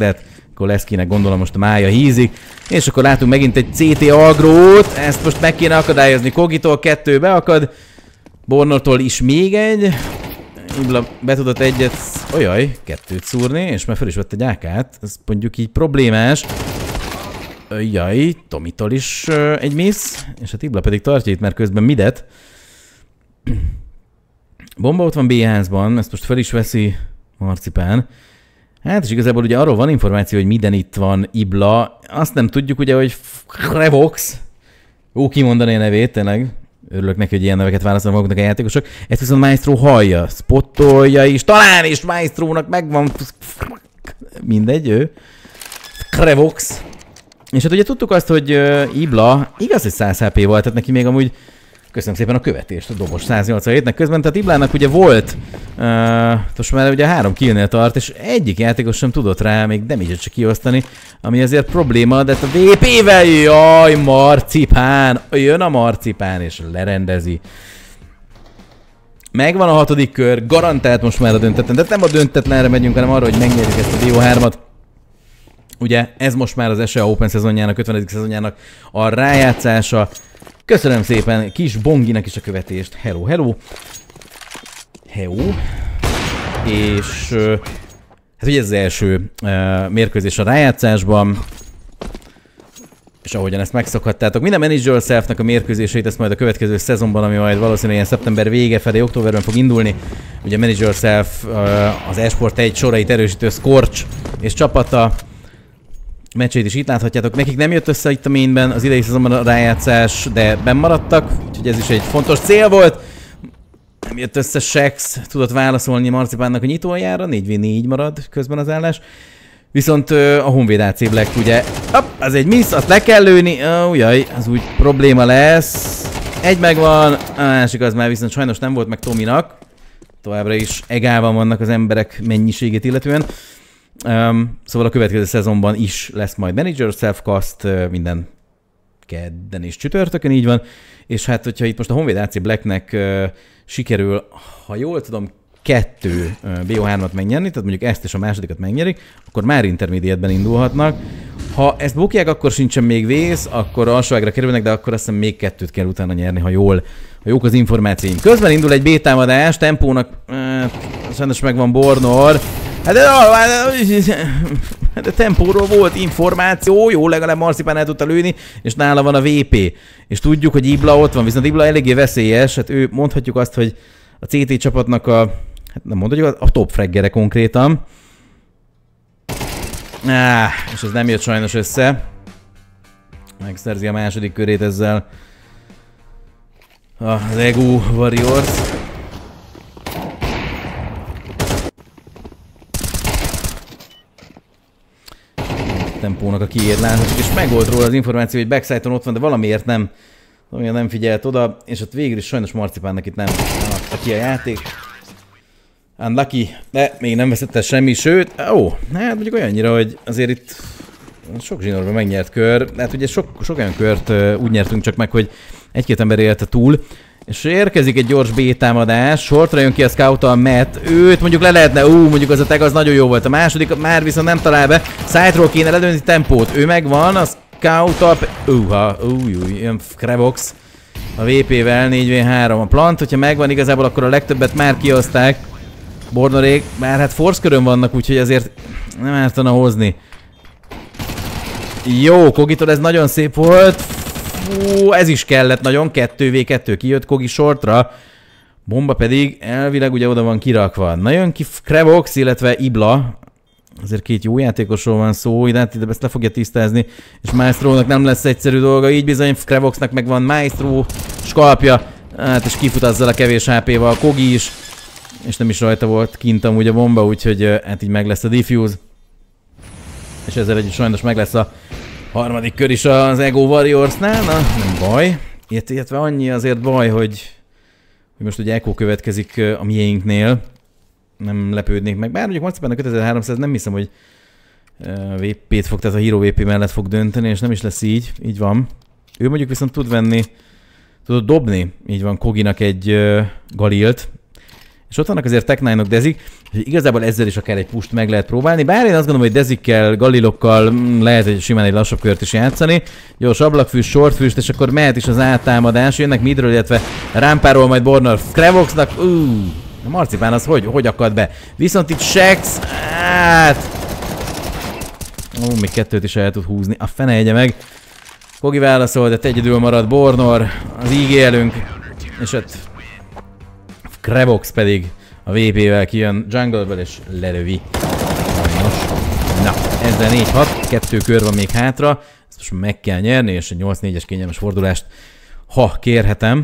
Koleszkinek gondolom most a mája hízik. És akkor látunk megint egy cé té agrót. Ezt most meg kéne akadályozni. Kogitól kettő beakad. Bornortól is még egy. Ibla be tudott egyet, olyaj, kettőt szúrni, és már fel is vett egy ákát. Ez mondjuk így problémás. Jaj, Tomitól is uh, egy miss, és hát Ibla pedig tartja itt már közben midet. Bomba ott van B-házban, ezt most fel is veszi Marcipán. Hát és igazából ugye arról van információ, hogy minden itt van Ibla. Azt nem tudjuk ugye, hogy Krevox. Ó, kimondani a nevét, tényleg. Örülök neki, hogy ilyen neveket választanak maguknak a játékosok. Ezt viszont Maestro hallja, spottolja is, talán is Maestrónak megvan. Mindegy, ő. Krevox. És hát ugye tudtuk azt, hogy uh, Ibla igaz, hogy száz há pé volt, tehát neki még amúgy köszönöm szépen a követést, a dobos száz nyolcvanhétnek közben, tehát Iblának ugye volt, uh, most már ugye három killnél tart, és egyik játékos sem tudott rá még damage-et se kiosztani, ami azért probléma, de hát a vé pével, jaj, Marcipán, jön a Marcipán, és lerendezi. Megvan a hatodik kör, garantált most már a döntetlen, de nem a döntetlenre megyünk, hanem arra, hogy megnyerjük ezt a bé o hármat. Ugye ez most már az es e á Open szezonjának, ötvenedik szezonjának a rájátszása. Köszönöm szépen kis Bonginak is a követést. Hello, hello. Hello. És hát ugye ez az első uh, mérkőzés a rájátszásban. És ahogyan ezt megszokhattátok, minden Manage Yourself-nak a mérkőzéseit ezt majd a következő szezonban, ami majd valószínűleg ilyen szeptember vége felé, októberben fog indulni. Ugye Manage Yourself uh, az eSport egy sorait erősítő Scorch és csapata. Meccsét is itt láthatjátok. Nekik nem jött össze itt a mainben az idei szezonban a rájátszás, de benn maradtak, úgyhogy ez is egy fontos cél volt. Nem jött össze Shex, tudott válaszolni Marcipánnak a nyitójára, négy vé négy marad közben az állás. Viszont a Honvéd á cé Black ugye, hopp, az egy miss, azt le kell lőni, oh, jaj, az úgy probléma lesz. Egy megvan, a másik az már viszont sajnos nem volt meg Tominak. Továbbra is egálban vannak az emberek mennyiségét illetően. Um, szóval a következő szezonban is lesz majd Manager Self-cast, uh, minden kedden és csütörtökön, így van. És hát, hogyha itt most a Honvéd á cé Blacknek uh, sikerül, ha jól tudom, kettő uh, bé o hármat megnyerni, tehát mondjuk ezt és a másodikat megnyerik, akkor már intermediate-ben indulhatnak. Ha ezt bukják, akkor sincsen még vész, akkor alsóágra kerülnek, de akkor azt hiszem még kettőt kell utána nyerni, ha jól, ha jók az információim. Közben indul egy B-támadás, tempónak, uh, sajnos megvan Bornor. Hát de, de, de tempóról volt információ, jó, legalább Marcipán el tudta lőni, és nála van a vé pé. És tudjuk, hogy Ibla ott van, viszont Ibla eléggé veszélyes, hát ő mondhatjuk azt, hogy a cé té csapatnak a, hát nem mondhatjuk, a top fraggere konkrétan. Áh, és ez nem jött sajnos össze. Megszerzi a második körét ezzel az Ego Warriors. Tempónak a kiért láthatjuk, és megold róla az információ, hogy backside-on ott van, de valamiért nem, valamiért nem figyelt oda, és ott végül is sajnos Marcipánnak itt nem adta ki a játék. Unlucky, de még nem veszett el semmi, sőt, ó, hát mondjuk olyannyira, hogy azért itt sok zsinórban megnyert kör, hát ugye sok, sok olyan kört uh, úgy nyertünk csak meg, hogy egy-két ember élte túl, és érkezik egy gyors B-támadás, sortra jön ki a scout-tal Matt, őt mondjuk le lehetne, ú, mondjuk az a tag az nagyon jó volt, a második már viszont nem talál be, side-ról kéne ledönni tempót, ő megvan, a scout-tal, úha, új, új, jön Krevox a vé pével, négy vé három a plant, hogyha megvan igazából, akkor a legtöbbet már kioszták, Bornorék, bár hát force körön vannak, úgyhogy azért nem ártana hozni. Jó, Kogitól ez nagyon szép volt. Fú, ez is kellett nagyon, kettő vé kettő kijött Kogi shortra. Bomba pedig elvileg ugye oda van kirakva. Na jön ki Krevox, illetve Ibla. Azért két jó játékosról van szó, ide ezt le fogja tisztázni. És Maestrónak nem lesz egyszerű dolga, így bizony Krevoxnak meg van Maestro skalpja. Hát és kifut azzal a kevés há péval Kogi is. És nem is rajta volt kint amúgy a bomba, úgyhogy hát így meg lesz a defuse. És ezzel együtt sajnos meg lesz a harmadik kör is az Ego Warriorsnál, na nem baj. Illetve annyi azért baj, hogy, hogy most ugye Echo következik a miénknél. Nem lepődnék meg. Bár mondjuk Marcipánnak ötezer-háromszáz nem hiszem, hogy vé pét fog, tehát a Hero vé pé mellett fog dönteni, és nem is lesz így. Így van. Ő mondjuk viszont tud venni, tudod dobni. Így van, Koginak egy uh, Galilt. És ott vannak azért Tech nine-ok, Dezik, hogy igazából ezzel is akár egy pust meg lehet próbálni. Bár én azt gondolom, hogy Dezikkel, Galilokkal lehet egy simán egy lassabb kört is játszani. Gyors ablakfüst, shortfüst, és akkor mehet is az áttámadás. Jönnek midről, illetve rámpáról majd Bornor Krevoxnak. Uh, a Marcipán az hogy, hogy akad be? Viszont itt Shex, hát... Ó, még kettőt is el tud húzni. A fene egye meg. Kogi válaszol, de egyedül marad Bornor, az ígélünk. És hát... Krevox pedig a vé pé-vel kijön jungle-ből és lerövi. Na, ezzel négy hat, kettő kör van még hátra. Ezt most meg kell nyerni, és egy nyolc négyes kényelmes fordulást, ha kérhetem.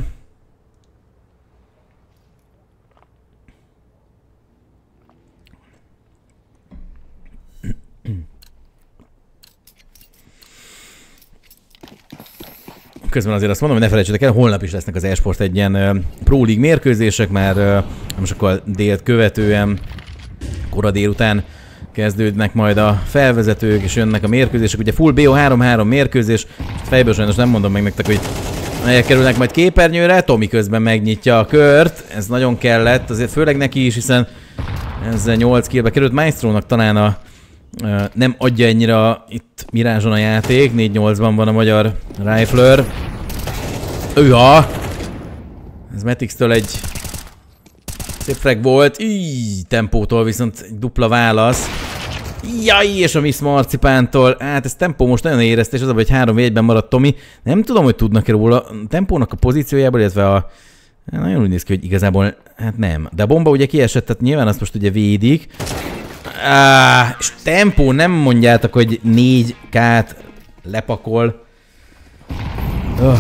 Közben azért azt mondom, hogy ne felejtsétek el, holnap is lesznek az eSport egy ilyen uh, Pro League mérkőzések, már uh, most akkor délt követően, kora délután kezdődnek majd a felvezetők, és jönnek a mérkőzések. Ugye full bé o három három mérkőzés, fejből sajnos nem mondom meg nektek, hogy melyek kerülnek majd képernyőre. Tomi közben megnyitja a kört, ez nagyon kellett, azért főleg neki is, hiszen ezzel nyolc killbe került. Maestrónak talán a Uh, nem adja ennyire itt Mirázson a játék, négy nyolcban van a magyar Rifler. Őha! Ez Matix-től egy szép frag volt, így tempótól viszont egy dupla válasz. Jaj, és a Miss Marcipántól, hát ez tempó most nagyon érezte, és az, hogy három egyben maradt Tomi. Nem tudom, hogy tudnak-e róla a tempónak a pozíciójából, illetve a... Nagyon úgy néz ki, hogy igazából, hát nem. De a bomba ugye kiesett, tehát nyilván azt most ugye védik. Ah, és tempó, nem mondjátok, hogy négy kát lepakol. Oh.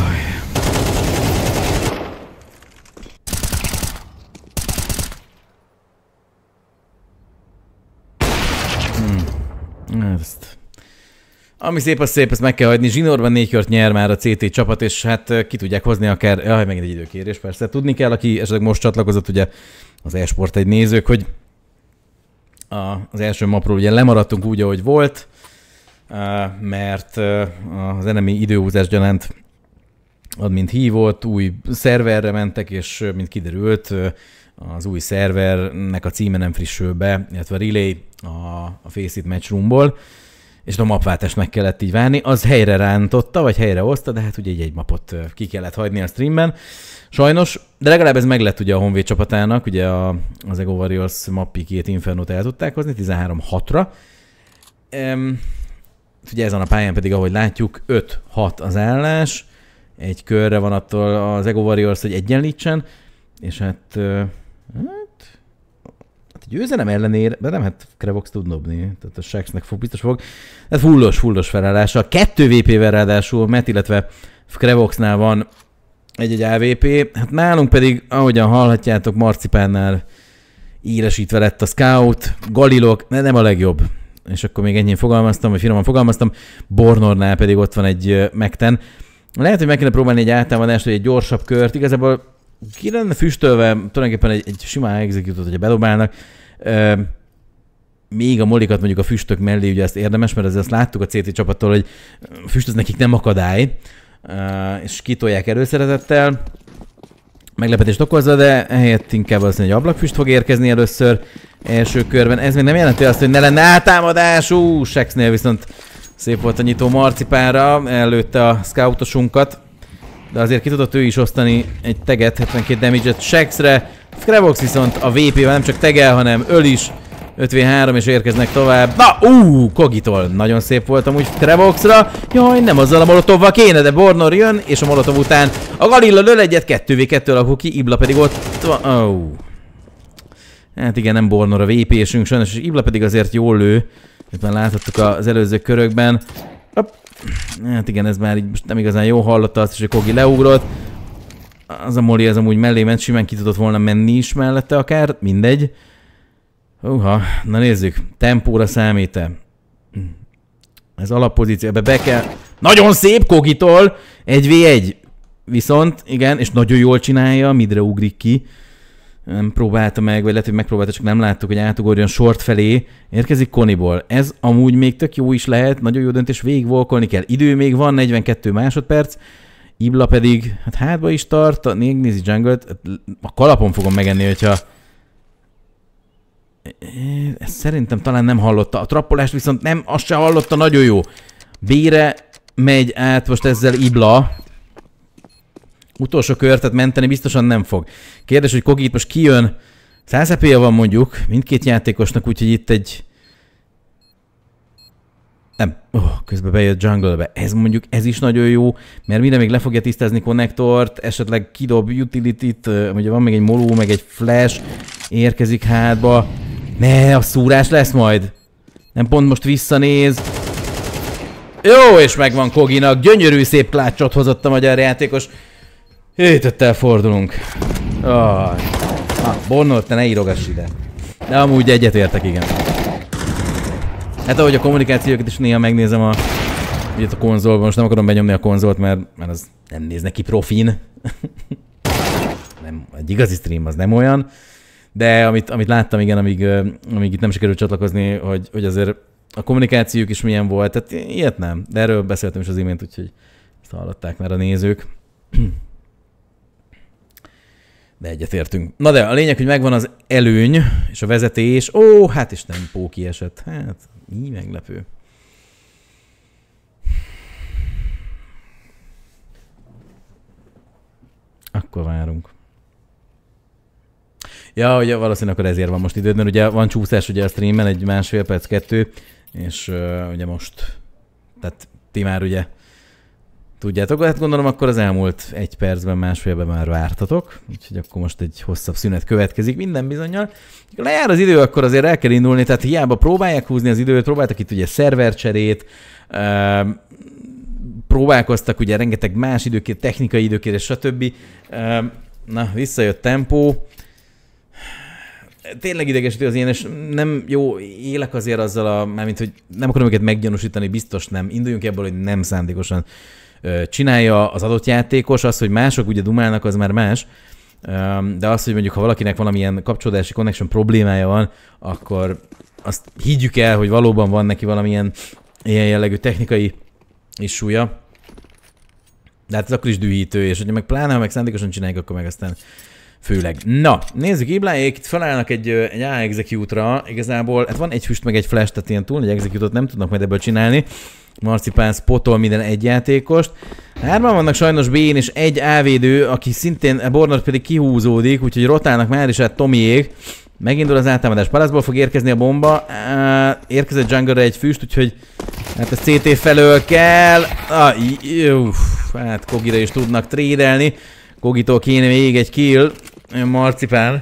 Hmm. Ezt. Ami szép, az szép, ezt meg kell hagyni. Zsinórban négy kört nyer már a cé té csapat, és hát ki tudják hozni akár... Jaj, megint egy időkérés, persze. Tudni kell, aki esetleg most csatlakozott, ugye az eSport egy nézők, hogy A, az első mapról ugye lemaradtunk úgy, ahogy volt, mert az enemi időhúzás gyanánt admint hívott, új szerverre mentek, és mint kiderült, az új szervernek a címe nem frissül be, illetve a relay a, a Faceit Matchroomból, és a mapváltást meg kellett így várni. Az helyre rántotta, vagy helyre hozta, de hát ugye egy, egy mapot ki kellett hagyni a streamben. Sajnos, de legalább ez meg lett ugye a Honvéd csapatának, ugye a, az Ego Warriors mappi két Infernót el tudták hozni, tizenhárom hatra. Ehm, ugye ezen a pályán pedig, ahogy látjuk, öt hat az állás, egy körre van attól az Ego Warriors, hogy egyenlítsen, és hát, hát, hát győzelem ellenére, de nem, hát Krevox tud dobni, tehát a Shaxnek fog, biztos fog, hát fullos, fullos felállással, kettő vé pé-vel ráadásul, Matt, illetve Krevoxnál van egy-egy á vé pé, hát nálunk pedig, ahogyan hallhatjátok, Marcipánnál élesítve lett a Scout, Galilok, nem a legjobb. És akkor még ennyien fogalmaztam, vagy finoman fogalmaztam, Bornornál pedig ott van egy Megten. Lehet, hogy meg kéne próbálni egy áttámadást, vagy egy gyorsabb kört, igazából ki lenne füstölve, tulajdonképpen egy, egy sima executot, hogyha bedobálnak. E, még a molikat mondjuk a füstök mellé, ugye ezt érdemes, mert ezt láttuk a cé té csapattól, hogy füst az nekik nem akadály, Uh, és kitolják előszeretettel. Meglepetést okozza, de ehelyett inkább azt mondja, hogy ablakfüst fog érkezni először első körben. Ez még nem jelenti azt, hogy ne lenne átámadás. Ú, Shexnél viszont szép volt a nyitó Marcipánra, előtte a scoutosunkat, de azért ki tudott ő is osztani egy teget, hetvenkét damage-et Shexre. Krevox viszont a vé pé-vel nem csak tegel, hanem öl is. ötvenhárom és érkeznek tovább. Na, ú, Kogitól. Nagyon szép volt amúgy Krevoxra. Jaj, nem azzal a molotovval kéne, de Bornor jön, és a molotov után a Galilla lől egyet, kettő vé kettő alakul ki, Ibla pedig ott van. Oh. Hát igen, nem Bornor a vé pé-sünk sajnos, és Ibla pedig azért jól lő. Ezt már láthattuk az előző körökben. Hopp. Hát igen, ez már így most nem igazán jó, hallotta azt is, hogy Kogi leugrott. Az a moli az amúgy mellé ment, simán ki tudott volna menni is mellette akár, mindegy. Húha, na nézzük, tempóra számít-e? Ez alappozíció, ebbe be kell... Nagyon szép Kogitól! egy vé egy. Viszont, igen, és nagyon jól csinálja, midre ugrik ki. Nem próbálta meg, vagy lehet, hogy megpróbálta, csak nem láttuk, hogy átugorjon short felé. Érkezik Koniból. Ez amúgy még tök jó is lehet, nagyon jó döntés, végigvolkolni kell. Idő még van, negyvenkettő másodperc. Ibla pedig, hát hátba is tart, nézi jungle-t. A kalapon fogom megenni, hogyha Ezt szerintem talán nem hallotta. A trappolást viszont nem, azt se hallotta, nagyon jó. B-re megy át most ezzel Ibla. Utolsó körtet menteni biztosan nem fog. Kérdés, hogy Kogi itt most kijön. száz há pé-je van mondjuk mindkét játékosnak, úgyhogy itt egy... Nem. Oh, közben bejött jungle-be. Ez mondjuk, ez is nagyon jó, mert mire még le fogja tisztázni konnektort, esetleg kidob utility-t, ugye van még egy moló, meg egy flash, érkezik hátba. Ne, a szúrás lesz majd. Nem pont most visszanéz. Jó, és megvan Koginak. Gyönyörű szép klácsot hozott a magyar játékos. Hétettel fordulunk. Oh. Ah, Bornor, te ne írogass ide. De amúgy egyetértek, igen. Hát ahogy a kommunikációkat is néha megnézem a, ugye a konzolban, most nem akarom benyomni a konzolt, mert, mert az nem néz neki profin. Nem, egy igazi stream az nem olyan. De amit, amit láttam, igen, amíg, amíg itt nem sikerült csatlakozni, hogy, hogy azért a kommunikációk is milyen volt, tehát ilyet nem. De erről beszéltem is az imént, úgyhogy ezt hallották már a nézők. De egyetértünk. Na de a lényeg, hogy megvan az előny és a vezetés. Ó, hát is nem Póki esett. Hát, így meglepő. Akkor várunk. Ja, ugye valószínűleg akkor ezért van most időd, mert ugye van csúszás ugye a streamen, egy másfél perc, kettő, és uh, ugye most, tehát ti már ugye tudjátok, hát gondolom akkor az elmúlt egy percben, másfélben már vártatok, úgyhogy akkor most egy hosszabb szünet következik minden bizonnyal. Ha lejár az idő, akkor azért el kell indulni, tehát hiába próbálják húzni az időt, próbáltak itt ugye szervercserét, uh, próbálkoztak ugye rengeteg más időkért, technikai időkért, és stb. Uh, na, visszajött tempó. Tényleg idegesítő az ilyen, és nem jó, élek azért azzal a, mármint, hogy nem akarom őket meggyanúsítani, biztos nem. Induljunk ebből, hogy nem szándékosan ö, csinálja az adott játékos, az, hogy mások ugye dumálnak, az már más, ö, de az, hogy mondjuk, ha valakinek valamilyen kapcsolódási connection problémája van, akkor azt higgyük el, hogy valóban van neki valamilyen ilyen jellegű technikai issúja. De hát ez akkor is dühítő, és hogyha meg pláne, ha meg szándékosan csinálják, akkor meg aztán főleg. Na, nézzük, Ibláék itt felállnak egy, egy A-execute-ra, igazából, hát van egy füst meg egy flash, tehát ilyen túl nagy execute-ot nem tudnak majd ebből csinálni. Marcipán spotol minden egy játékost. Hárman vannak sajnos B-n, és egy A-védő, aki szintén, Bornor pedig kihúzódik, úgyhogy rotálnak már is át Tomiék. Megindul az átámadás. Palaszból fog érkezni a bomba. Érkezett jungle-re egy füst, úgyhogy hát ez cé té felől kell. Ah, uff, hát Kogire is tudnak trédelni. Kogitól kéne még egy kill. Marcipán.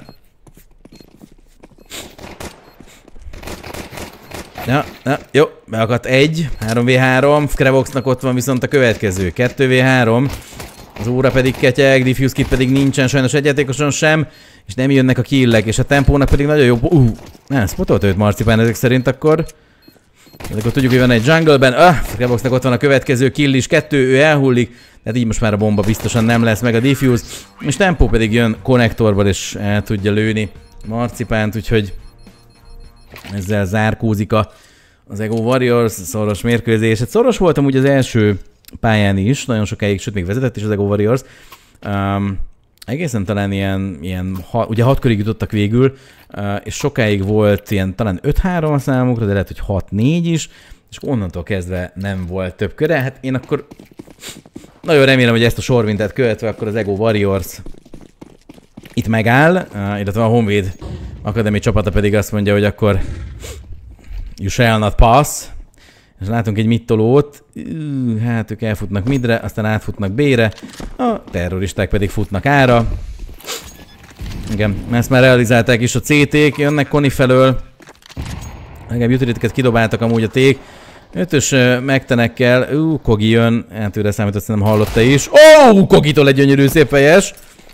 Ja, ja, jó, beakadt egy. három vé három. Krevoxnak ott van viszont a következő. kettő vé három. Az óra pedig ketyeg, Diffuse Kit pedig nincsen sajnos egy játékoson sem. És nem jönnek a killek, és a tempónak pedig nagyon jó. Uh, nem, spotolt őt Marcipán ezek szerint akkor. Akkor tudjuk, hogy van egy jungle-ben. Ah, Krevoxnak ott van a következő kill is. Kettő, ő elhullik. Tehát így most már a bomba biztosan nem lesz meg a Diffuse. És tempó pedig jön konnektorból, és el tudja lőni Marcipánt, úgyhogy ezzel zárkózik a, az Ego Warriors szoros mérkőzés. Hát szoros voltam úgy az első pályán is, nagyon sokáig, sőt még vezetett is az Ego Warriors. Um, egészen talán ilyen, ilyen ha, ugye hat körig jutottak végül, uh, és sokáig volt ilyen talán öt három a számukra, de lehet, hogy hat négy is, és onnantól kezdve nem volt több köre. Hát én akkor nagyon remélem, hogy ezt a sormintát követve akkor az Ego Warriors itt megáll, uh, illetve a Honvéd Akadémi csapata pedig azt mondja, hogy akkor you shall not pass. És látunk egy mittolót, uh, hát ők elfutnak midre, aztán átfutnak B-re, a terroristák pedig futnak A-ra. Igen, ezt már realizálták is a cé té-k, jönnek Koni felől. Legalább utility-ket kidobáltak amúgy a ték. Ötös uh, megtenekkel, uh, Kogi jön, hát őre számított, szerintem hallotta is. Ó, oh, Kogitól egy gyönyörű szép fejes.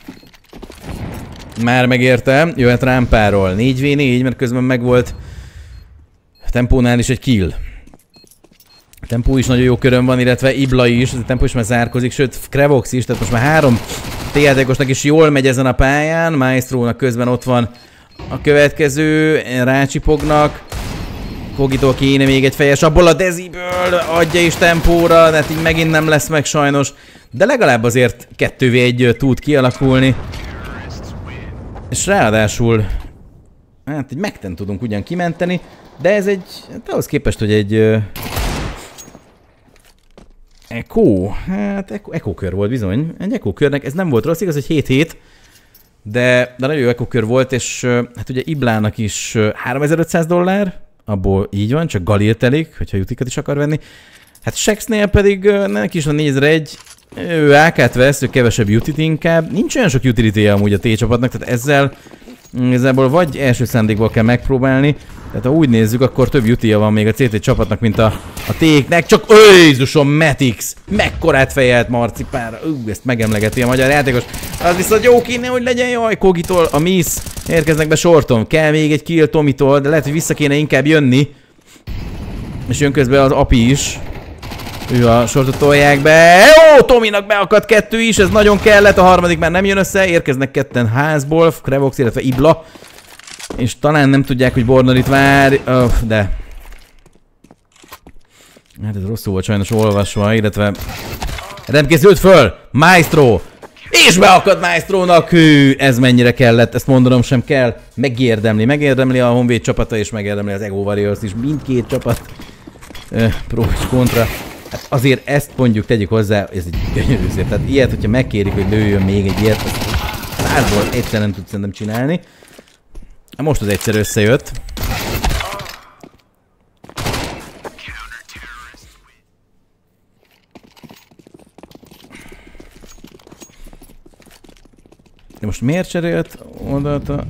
Már megérte, jöhet rámpáról. négy vé négy, mert közben megvolt tempónál is egy kill. A tempó is nagyon jó körön van, illetve Ibla is, a tempó is már zárkozik, sőt Krevox is, tehát most már három T-játékosnak is jól megy ezen a pályán. Maestrónak közben ott van a következő, rácsipognak. Kogitól kéne még egy fejes, abból a Deziből adja is tempóra, de hát így megint nem lesz meg sajnos. De legalább azért kettő vé egy tud kialakulni. És ráadásul, Hát egy megten tudunk ugyan kimenteni, de ez egy, hát ahhoz képest, hogy egy... Uh, Echo, hát Echo, Echo kör volt bizony. Egy Echo körnek ez nem volt rossz, igaz, hogy hét hét, de, de nagyon jó Echo kör volt, és uh, hát ugye Iblának is uh, háromezer-ötszáz dollár, abból így van, csak Galilt elég, hogyha jutikat is akar venni. Hát Shexnél pedig uh, neki is van négyezer-egy, ő á ká-t vesz, ő kevesebb utit inkább. Nincs olyan sok utility-je amúgy a T-csapatnak, tehát ezzel igazából vagy első szándékból kell megpróbálni, tehát ha úgy nézzük, akkor több utility-ja van még a cé té csapatnak, mint a, a T-nek. Csak Jézusom, Matix! Mekkorát fejelt Marcipánra! Ú, ezt megemlegeti a magyar játékos. Az viszont jó kéne, hogy legyen, jaj, Kogitól a miss. Érkeznek be sorton. Kell még egy kill Tomitól, de lehet, hogy vissza kéne inkább jönni. És jön közben az Api is. Ő a sortot tolják be. Jó, Tominak beakadt kettő is, ez nagyon kellett, a harmadik már nem jön össze, érkeznek ketten házból, Krevox, illetve Ibla. És talán nem tudják, hogy Bornor itt vár, öh, de... Hát ez rosszul volt sajnos olvasva, illetve... Nem készült föl! Maestro! És beakadt Maestrónak! Hű, ez mennyire kellett, ezt mondanom sem kell. Megérdemli, megérdemli a Honvéd csapata, és megérdemli az Ego Warriors is, mindkét csapat. Öh, pro és kontra. Hát azért ezt mondjuk tegyük hozzá, ez egy gyönyörű szép. Tehát ilyet, hogyha megkérik, hogy lőjön még egy ilyet, százból egyszer nem tud szerintem csinálni. Most az egyszer összejött. De most miért cserélt oldalt a...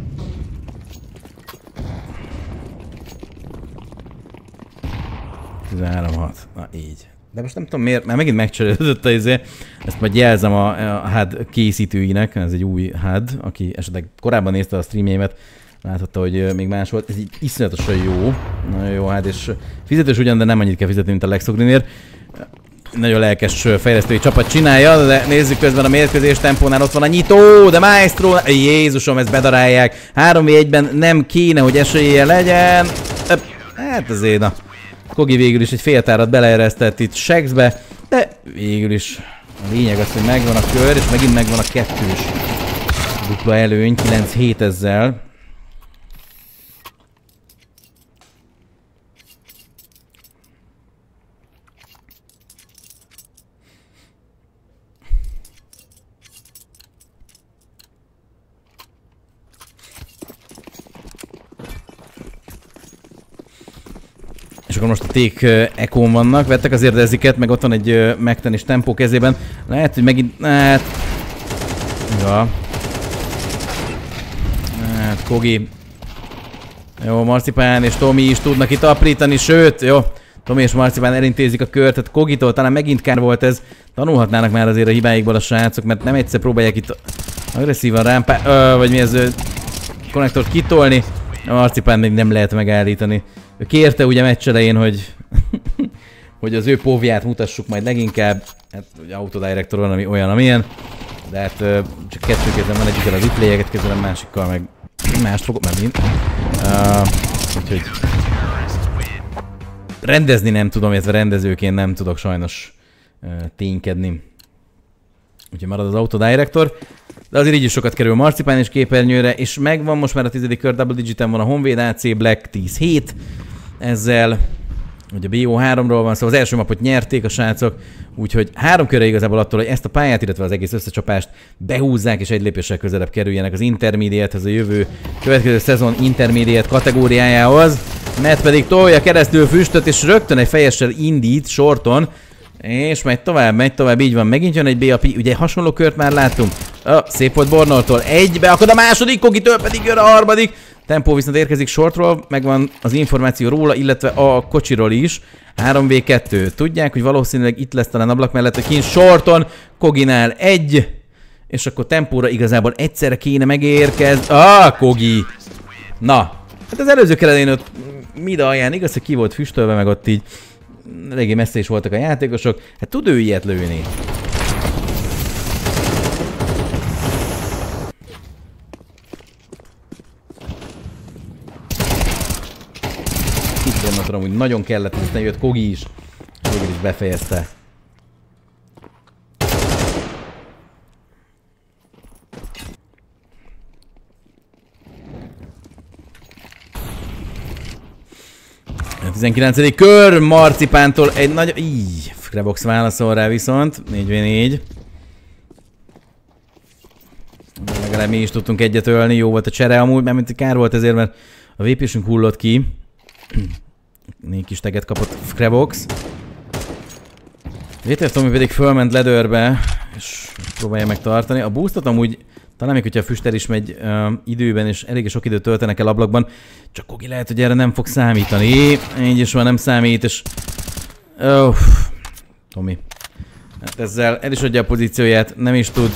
tizenhárom hat. Na így. De most nem tudom miért, mert megint megcserélődött az izé. Ezt majd jelzem a, a há dé készítőinek, ez egy új há dé, aki esetleg korábban nézte a streamjeimet, láthatta, hogy még más volt. Ez így iszonyatosan jó, nagyon jó há dé, és fizetős ugyan, de nem annyit kell fizetni, mint a Lex Ogrinért. Nagyon lelkes fejlesztői csapat csinálja, de nézzük közben a mérkőzés tempónál, ott van a nyitó, de Maestro, Jézusom, ezt bedarálják. három vé egyben nem kéne, hogy esélye legyen. Hát azért, na. Kogi végül is egy féltárat beleeresztett itt Shexbe, de végül is a lényeg az, hogy megvan a kör, és megint megvan a kettős dupla előny, kilenc hét ezzel. És akkor most a Take Echo-n vannak, vettek az érdeziket, meg ott van egy megtenis tempó kezében. Lehet, hogy megint... Hát... Ja. Hát, Kogi. Jó, Marcipán és Tomi is tudnak itt aprítani, sőt, jó. Tomi és Marcipán elintézik a kört, tehát Kogitól talán megint kár volt ez. Tanulhatnának már azért a hibáikból a srácok, mert nem egyszer próbálják itt agresszívan rámpá... Ö, vagy mi ez... konnektort kitolni. A Marcipán még nem lehet megállítani. Ő kérte ugye meccs elején, hogy, hogy az ő povját mutassuk majd leginkább. Hát ugye Autodirector van, ami olyan, amilyen. De hát csak kettő kézben van, egyikkel a replay-eket kezelem, másikkal meg mást fogok, mert mind. Uh, úgyhogy rendezni nem tudom, illetve rendezőként nem tudok sajnos uh, ténykedni. Úgyhogy marad az Autodirector. De azért így is sokat kerül Marcipán és képernyőre, és megvan most már a tizedik kör, double digiten van a Honvéd á cé Black tíz hét. Ezzel, ugye a bé o háromról van, szóval az első mapot nyerték a srácok, úgyhogy három körre igazából attól, hogy ezt a pályát, illetve az egész összecsapást behúzzák, és egy lépéssel közelebb kerüljenek az Intermediate-hez, a jövő következő szezon Intermediate kategóriájához, mert pedig tolja keresztül füstöt, és rögtön egy fejessel indít sorton, és megy tovább, megy tovább, így van, megint jön egy bé á pé, ugye hasonló kört már láttunk. Oh, szép volt Bornortól, egybe, akkor a második, Kogitől pedig jön a harmadik. Tempó viszont érkezik sortról, megvan az információ róla, illetve a kocsiról is. három vé kettő, tudják, hogy valószínűleg itt lesz talán ablak mellett, hogy kint sorton, Koginál egy, és akkor tempóra igazából egyszerre kéne megérkezni. Ah, Kogi! Na, hát az előző keredén ott Mida alján, igaz, hogy ki volt füstölve, meg ott így eléggé messze is voltak a játékosok. Hát tud ő ilyet lőni? Itt gondoltam, hogy nagyon kellett, aztán jött Kogi is. Kogi is befejezte. tizenkilencedik kör, Marcipántól egy nagy... Így, Krebox válaszol rá viszont, négy vé négy. Legalább mi is tudtunk egyet ölni, jó volt a csere amúgy, mert mint kár volt ezért, mert a vé pésünk hullott ki. Négy kis teget kapott Krebox. vé té ef Tomi pedig fölment ledőrbe, és próbálja megtartani. A boostot amúgy, talán még hogyha a füster is megy uh, időben, és elég sok időt töltenek el ablakban, csak Kogi lehet, hogy erre nem fog számítani. Így is van, nem számít, és... Oh, Tomi. Hát ezzel el is adja a pozícióját, nem is tud...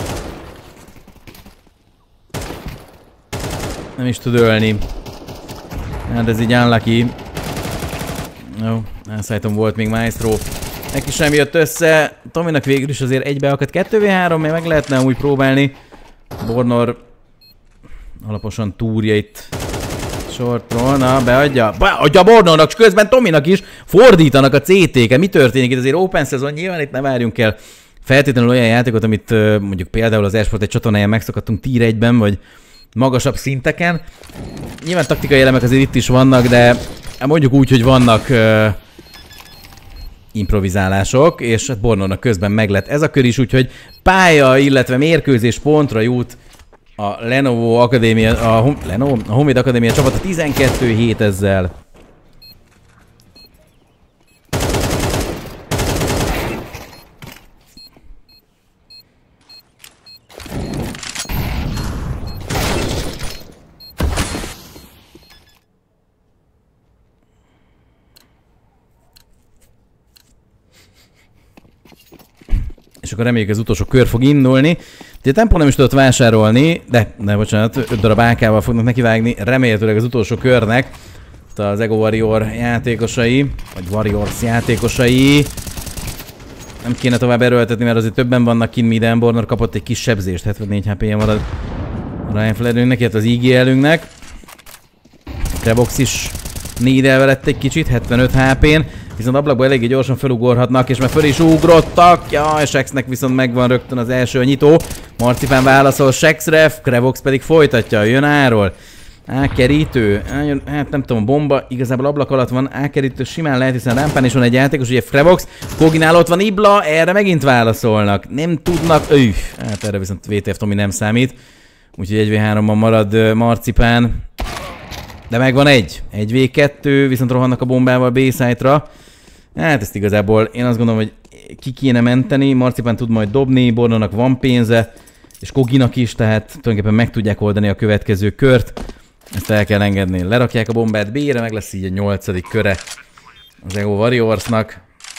Nem is tud ölni. Hát ez így unlucky. Jó, elszállítom volt még Maestro. Neki sem jött össze. Tominak végül is azért egybe akadt. kettő vé három, még meg lehetne amúgy próbálni. Bornor alaposan túrja itt sortról. Na, beadja. Beadja Bornornak, és közben Tominak is fordítanak a cé té-ken. Mi történik itt? Azért open szezon, nyilván itt nem várjunk el feltétlenül olyan játékot, amit mondjuk például az eSport egy csatornáján megszokhattunk tier egyben, vagy magasabb szinteken. Nyilván taktikai elemek azért itt is vannak, de mondjuk úgy, hogy vannak uh, improvizálások, és hát Bornornak közben meglett ez a kör is, úgyhogy pálya, illetve mérkőzés pontra jut a Lenovo Akadémia, a, Lenovo, a Honvéd Akadémia csapata tizenkettő hét ezzel. És akkor reméljük az utolsó kör fog indulni. Ugye a Tempo nem is tudott vásárolni, de, de bocsánat, öt darab á ká-val fognak nekivágni, remélhetőleg az utolsó körnek. Az Ego Warrior játékosai, vagy Warriors játékosai. Nem kéne tovább erőltetni, mert azért többen vannak kint, Miden Bornor kapott egy kis sebzést, hetvennégy há pé-je marad a Ryan Fledőnknek, illetve az í gé elünknek. Krebox is nédelve lett egy kicsit, hetvenöt há pén. Viszont ablakban eléggé gyorsan felugorhatnak, és már föl is ugrottak. Jaj, Shexnek viszont megvan rögtön az első nyitó. Marcipán válaszol Shexre, Krebox pedig folytatja, jön áról. Ákerítő, hát nem tudom, bomba, igazából ablak alatt van, ákerítő simán lehet, hiszen rámpán is van egy játékos, ugye Krebox, Koginál ott van Ibla, erre megint válaszolnak. Nem tudnak, üh, hát erre viszont vé té ef Tomi nem számít. Úgyhogy egy vé háromban marad Marcipán. De megvan egy. egy vé kettő, viszont rohannak a bombával B-site-ra. Hát ezt igazából én azt gondolom, hogy ki kéne menteni. Marcipán tud majd dobni, Bornornak van pénze, és Koginak is, tehát tulajdonképpen meg tudják oldani a következő kört. Ezt el kell engedni. Lerakják a bombát B-re, meg lesz így a nyolcadik köre az Ego Warriorsnak.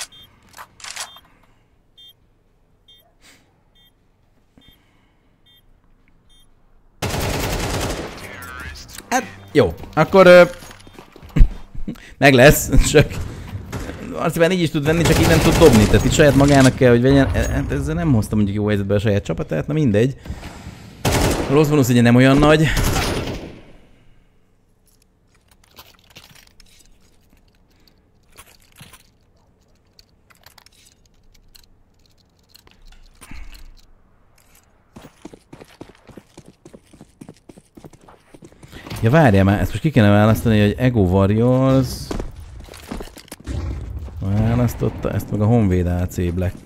Hát jó, akkor ö, meg lesz, csak Marcipán így is tud venni, csak így nem tud dobni, tehát itt saját magának kell, hogy vegyen. Hát ezzel nem hoztam mondjuk jó helyzetbe a saját csapatát, na mindegy. A rossz bónusz ugye nem olyan nagy. Ja, várjál már, ezt most ki kéne választani, hogy Ego Warriors választotta, ezt meg a Honvéd á cé Black.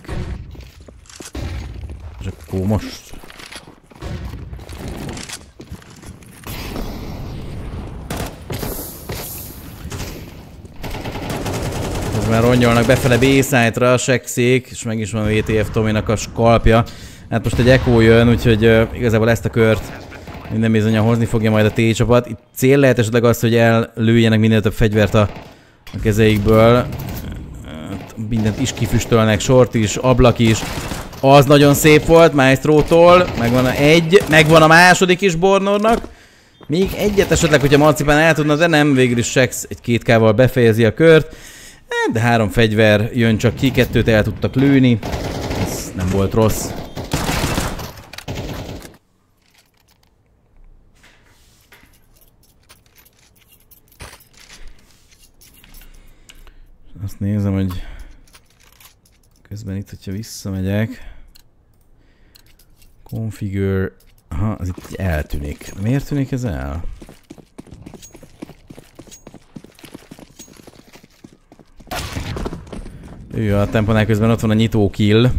És akkor most... Ez már rongyolnak befele B-site-ra a Shexék, és meg is van a vé té ef Tominak a skalpja. Hát most egy Echo jön, úgyhogy uh, igazából ezt a kört minden bizonnyal hozni fogja majd a T csapat. Itt cél lehet esetleg az, hogy ellőjenek minél több fegyvert a, a kezeikből. Mindent is kifüstölnek, sort is, ablak is. Az nagyon szép volt Maestrótól. Megvan a egy, megvan a második is Bornornak. Még egyet esetleg, hogyha Marcipán el tudna, de nem, végül is Shex egy két ká-val befejezi a kört. De három fegyver jön csak ki, kettőt el tudtak lőni. Ez nem volt rossz. Azt nézem, hogy közben itt, hogyha visszamegyek. Configure... Aha, az itt eltűnik. Miért tűnik ez el? Ő a temponál közben ott van a nyitó kill.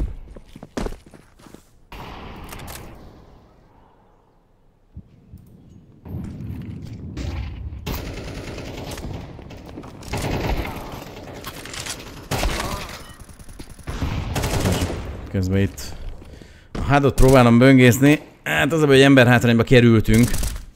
Közben itt a hádot próbálom böngészni. Hát az a baj, hogy emberhátrányba kerültünk.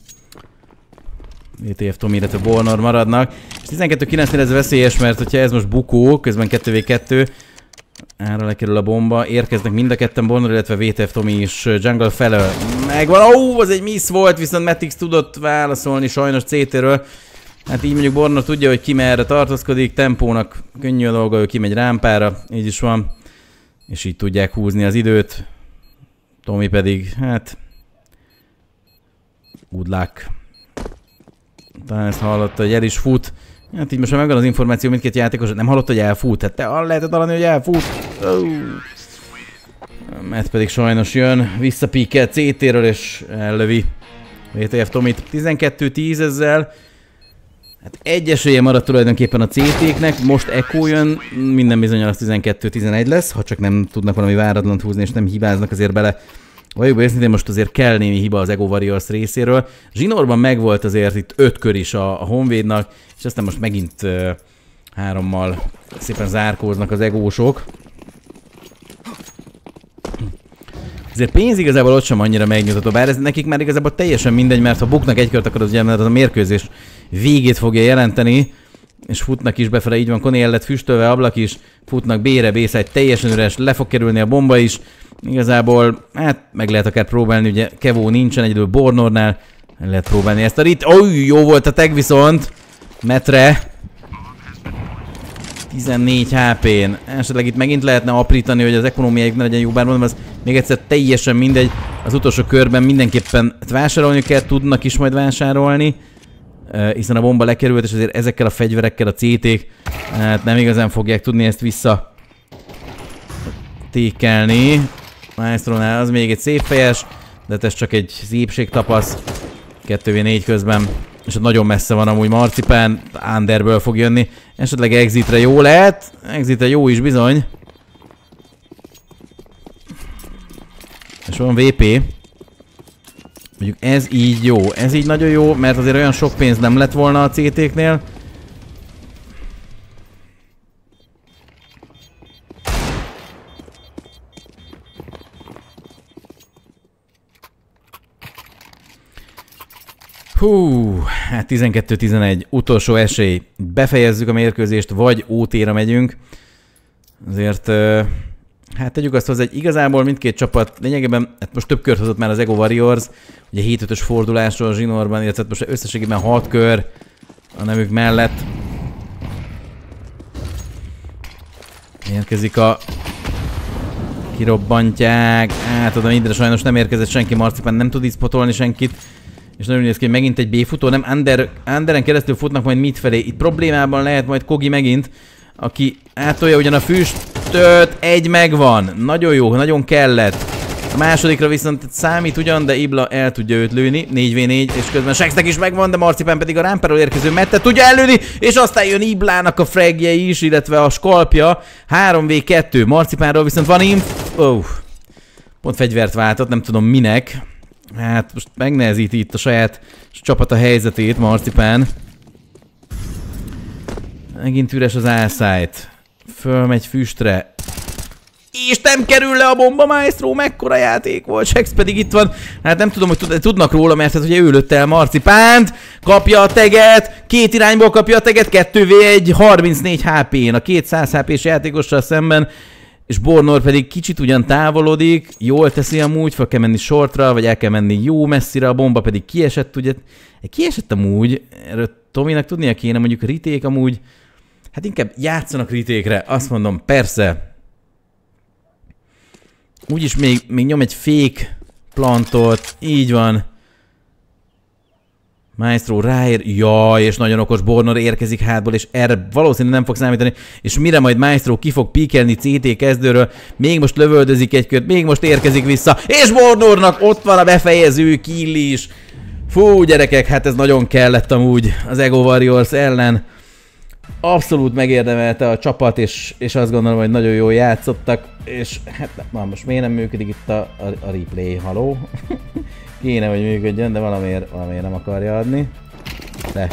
vé té ef Tomi, illetve Bornor maradnak. És tizenkettő kilencnél ez veszélyes, mert hogyha ez most bukó, közben kettő vé kettő, ára lekerül a bomba, érkeznek mind a ketten, Bornor, illetve vé té ef Tomi is jungle felől. Megvan, ó, az egy miss volt, viszont Matix tudott válaszolni sajnos cé té-ről. Hát így mondjuk Bornor tudja, hogy ki merre tartózkodik, tempónak könnyű a dolga, ő kimegy rámpára, így is van. És így tudják húzni az időt. Tomi pedig, hát... good luck. Talán ezt hallotta, hogy el is fut. Hát így most már megvan az információ mindkét játékos, nem hallotta, hogy elfut. Hát te lehetett hallani, hogy elfut. Oh. Matt pedig sajnos jön, visszapíkel cé té-ről és ellövi vé té ef Tomit. tizenkettő tíz ezzel. Hát egy esélye maradt tulajdonképpen a cé té-knek, most Echo jön, minden bizonnyal az tizenkettő tizenegy lesz, ha csak nem tudnak valami váratlant húzni és nem hibáznak azért bele. Valljuk be őszintén, most azért kell némi hiba az Ego Warriors részéről. Zsinórban megvolt azért itt öt kör is a, a Honvédnak, és aztán most megint uh, hárommal szépen zárkóznak az egósok. Ezért pénz igazából ott sem annyira megnyugtató, bár ez nekik már igazából teljesen mindegy, mert ha buknak egy kört, akkor az ugye, mert az a mérkőzés végét fogja jelenteni, és futnak is befele, így van, Koni el lett füstölve, ablak is, futnak B-re, B-side teljesen üres, le fog kerülni a bomba is. Igazából, hát meg lehet akár próbálni, ugye Kevo nincsen, egyedül Bornornál, lehet próbálni ezt a rit. Ó, jó volt a tag viszont, Metre. tizennégy há pén. Esetleg itt megint lehetne aprítani, hogy az ekonómiájuk ne legyen jó, bár mondom, az még egyszer teljesen mindegy. Az utolsó körben mindenképpen vásárolni kell, tudnak is majd vásárolni. Hiszen a bomba lekerült, és azért ezekkel a fegyverekkel a cé té-k hát nem igazán fogják tudni ezt vissza tékelni. Maestronál az még egy szép fejes, de ez csak egy szépségtapasz. kettő vé négy közben. És ott nagyon messze van amúgy Marcipán, Underből fog jönni. Esetleg Exitre jó lehet. Exitre jó is bizony. És van vé pé. Mondjuk ez így jó. Ez így nagyon jó, mert azért olyan sok pénz nem lett volna a cé té-knél. Hú, hát tizenkettő tizenegy, utolsó esély. Befejezzük a mérkőzést, vagy ó té-re megyünk. Azért, hát tegyük azt hozzá, hogy igazából mindkét csapat lényegében, hát most több kört hozott már az Ego Warriors, ugye hét ötös fordulásról Zsinórban, illetve most összességében hat kör a nevük mellett. Érkezik a... kirobbantják, hát oda mindre sajnos nem érkezett senki, Marcipán nem tud itt spotolni senkit. És nagyon néz ki, hogy megint egy B-futó, nem Under, Underen keresztül futnak majd mid felé. Itt problémában lehet majd Kogi megint, aki átolja ugyan a füstöt, egy megvan. Nagyon jó, nagyon kellett. A másodikra viszont számít ugyan, de Ibla el tudja őt lőni. négy vé négy, és közben Sexnek is megvan, de Marcipán pedig a rámpáról érkező Mettet tudja ellőni, és aztán jön Iblának a fragje is, illetve a skalpja. három vé kettő, Marcipánról viszont van inf... Oh. Pont fegyvert váltott, nem tudom minek. Hát most megnehezíti itt a saját csapata helyzetét, Marcipán. Megint üres az álszájt. Fölmegy füstre. És nem kerül le a bomba, Maestro, mekkora játék volt. Sex pedig itt van. Hát nem tudom, hogy tudnak róla, mert hát ugye ő lőtte el Marcipánt. Kapja a teget. Két irányból kapja a teget. kettő vé egy, harmincnégy há pén. A kétszáz há pés játékossal szemben. És Bornor pedig kicsit ugyan távolodik, jól teszi amúgy, fel kell menni shortra, vagy el kell menni jó messzire, a bomba pedig kiesett, ugye, kiesett amúgy, erről Tominak tudnia kéne, mondjuk a riték amúgy, hát inkább játszanak ritékre, azt mondom, persze. Úgyis még, még nyom egy fake plantot, így van. Maestro ráér, jaj, és nagyon okos Bornor érkezik hátból, és erre valószínűleg nem fog számítani, és mire majd Maestro ki fog píkelni cé té kezdőről, még most lövöldözik egy kört, még most érkezik vissza, és Bornornak ott van a befejező kill is. Fú, gyerekek, hát ez nagyon kellett amúgy az Ego Warriors ellen. Abszolút megérdemelte a csapat, és, és azt gondolom, hogy nagyon jól játszottak, és hát na, most miért nem működik itt a, a, a replay, haló? Kéne, hogy működjön, de valamiért, valamiért nem akarja adni. De...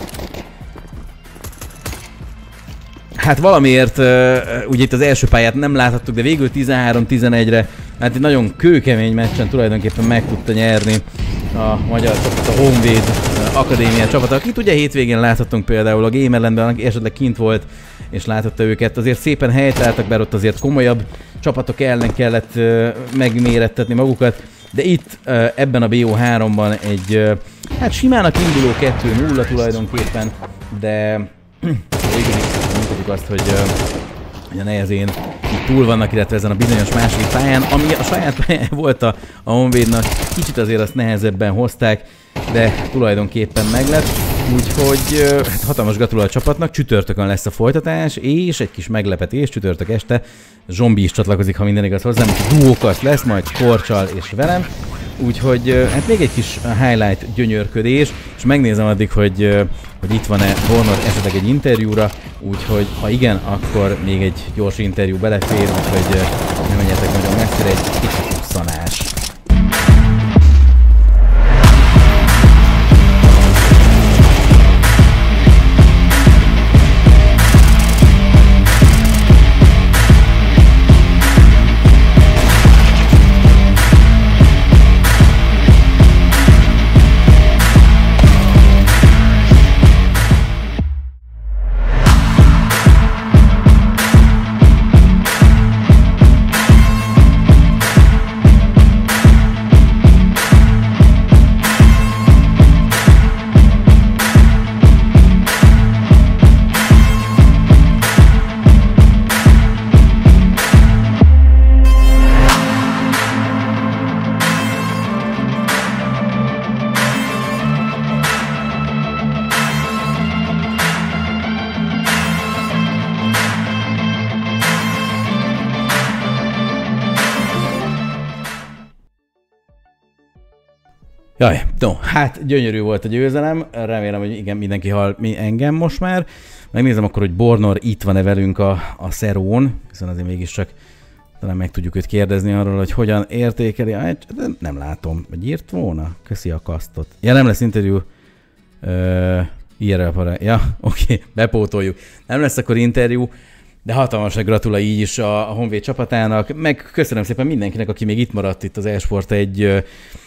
Hát valamiért, uh, ugye itt az első pályát nem láthattuk, de végül tizenhárom tizenegyre, hát egy nagyon kőkemény meccsen tulajdonképpen meg tudta nyerni a magyar csapat, a Honvéd Akadémia csapata, akit ugye hétvégén láthattunk például a Gamerlandben, aki esetleg kint volt és láthatta őket, azért szépen helytálltak, bár ott azért komolyabb csapatok ellen kellett uh, megmérettetni magukat, de itt uh, ebben a bé o háromban egy uh, hát simának induló kettő nulla tulajdonképpen, de végül is mondhatjuk azt, hogy uh, a nehezén itt túl vannak, illetve ezen a bizonyos második pályán, ami a saját pályán volt a, a Honvédnak, kicsit azért azt nehezebben hozták, de tulajdonképpen meglett, úgyhogy uh, hát hatalmas gratulál a csapatnak, csütörtökön lesz a folytatás, és egy kis meglepetés, csütörtök este Zsombi is csatlakozik, ha minden igaz hozzám, duókat lesz, majd Korcsal és velem, úgyhogy hát még egy kis highlight gyönyörködés, és megnézem addig, hogy, hogy itt van-e Bornor esetleg egy interjúra, úgyhogy ha igen, akkor még egy gyors interjú belefér, úgyhogy nem menjetek nagyon messzire, egy kicsit szanás. Jaj, no, hát gyönyörű volt a győzelem, remélem, hogy igen, mindenki hall engem most már. Megnézem akkor, hogy Bornor itt van-e velünk a, a szerón, hiszen azért mégiscsak talán meg tudjuk őt kérdezni arról, hogy hogyan értékeli. De nem látom, vagy írt volna? Köszi a kasztot. Ja, nem lesz interjú. Uh, Ilyen ja, oké, okay, bepótoljuk. Nem lesz akkor interjú, de hatalmasan gratulál így is a, a Honvéd csapatának, meg köszönöm szépen mindenkinek, aki még itt maradt itt az eSport egy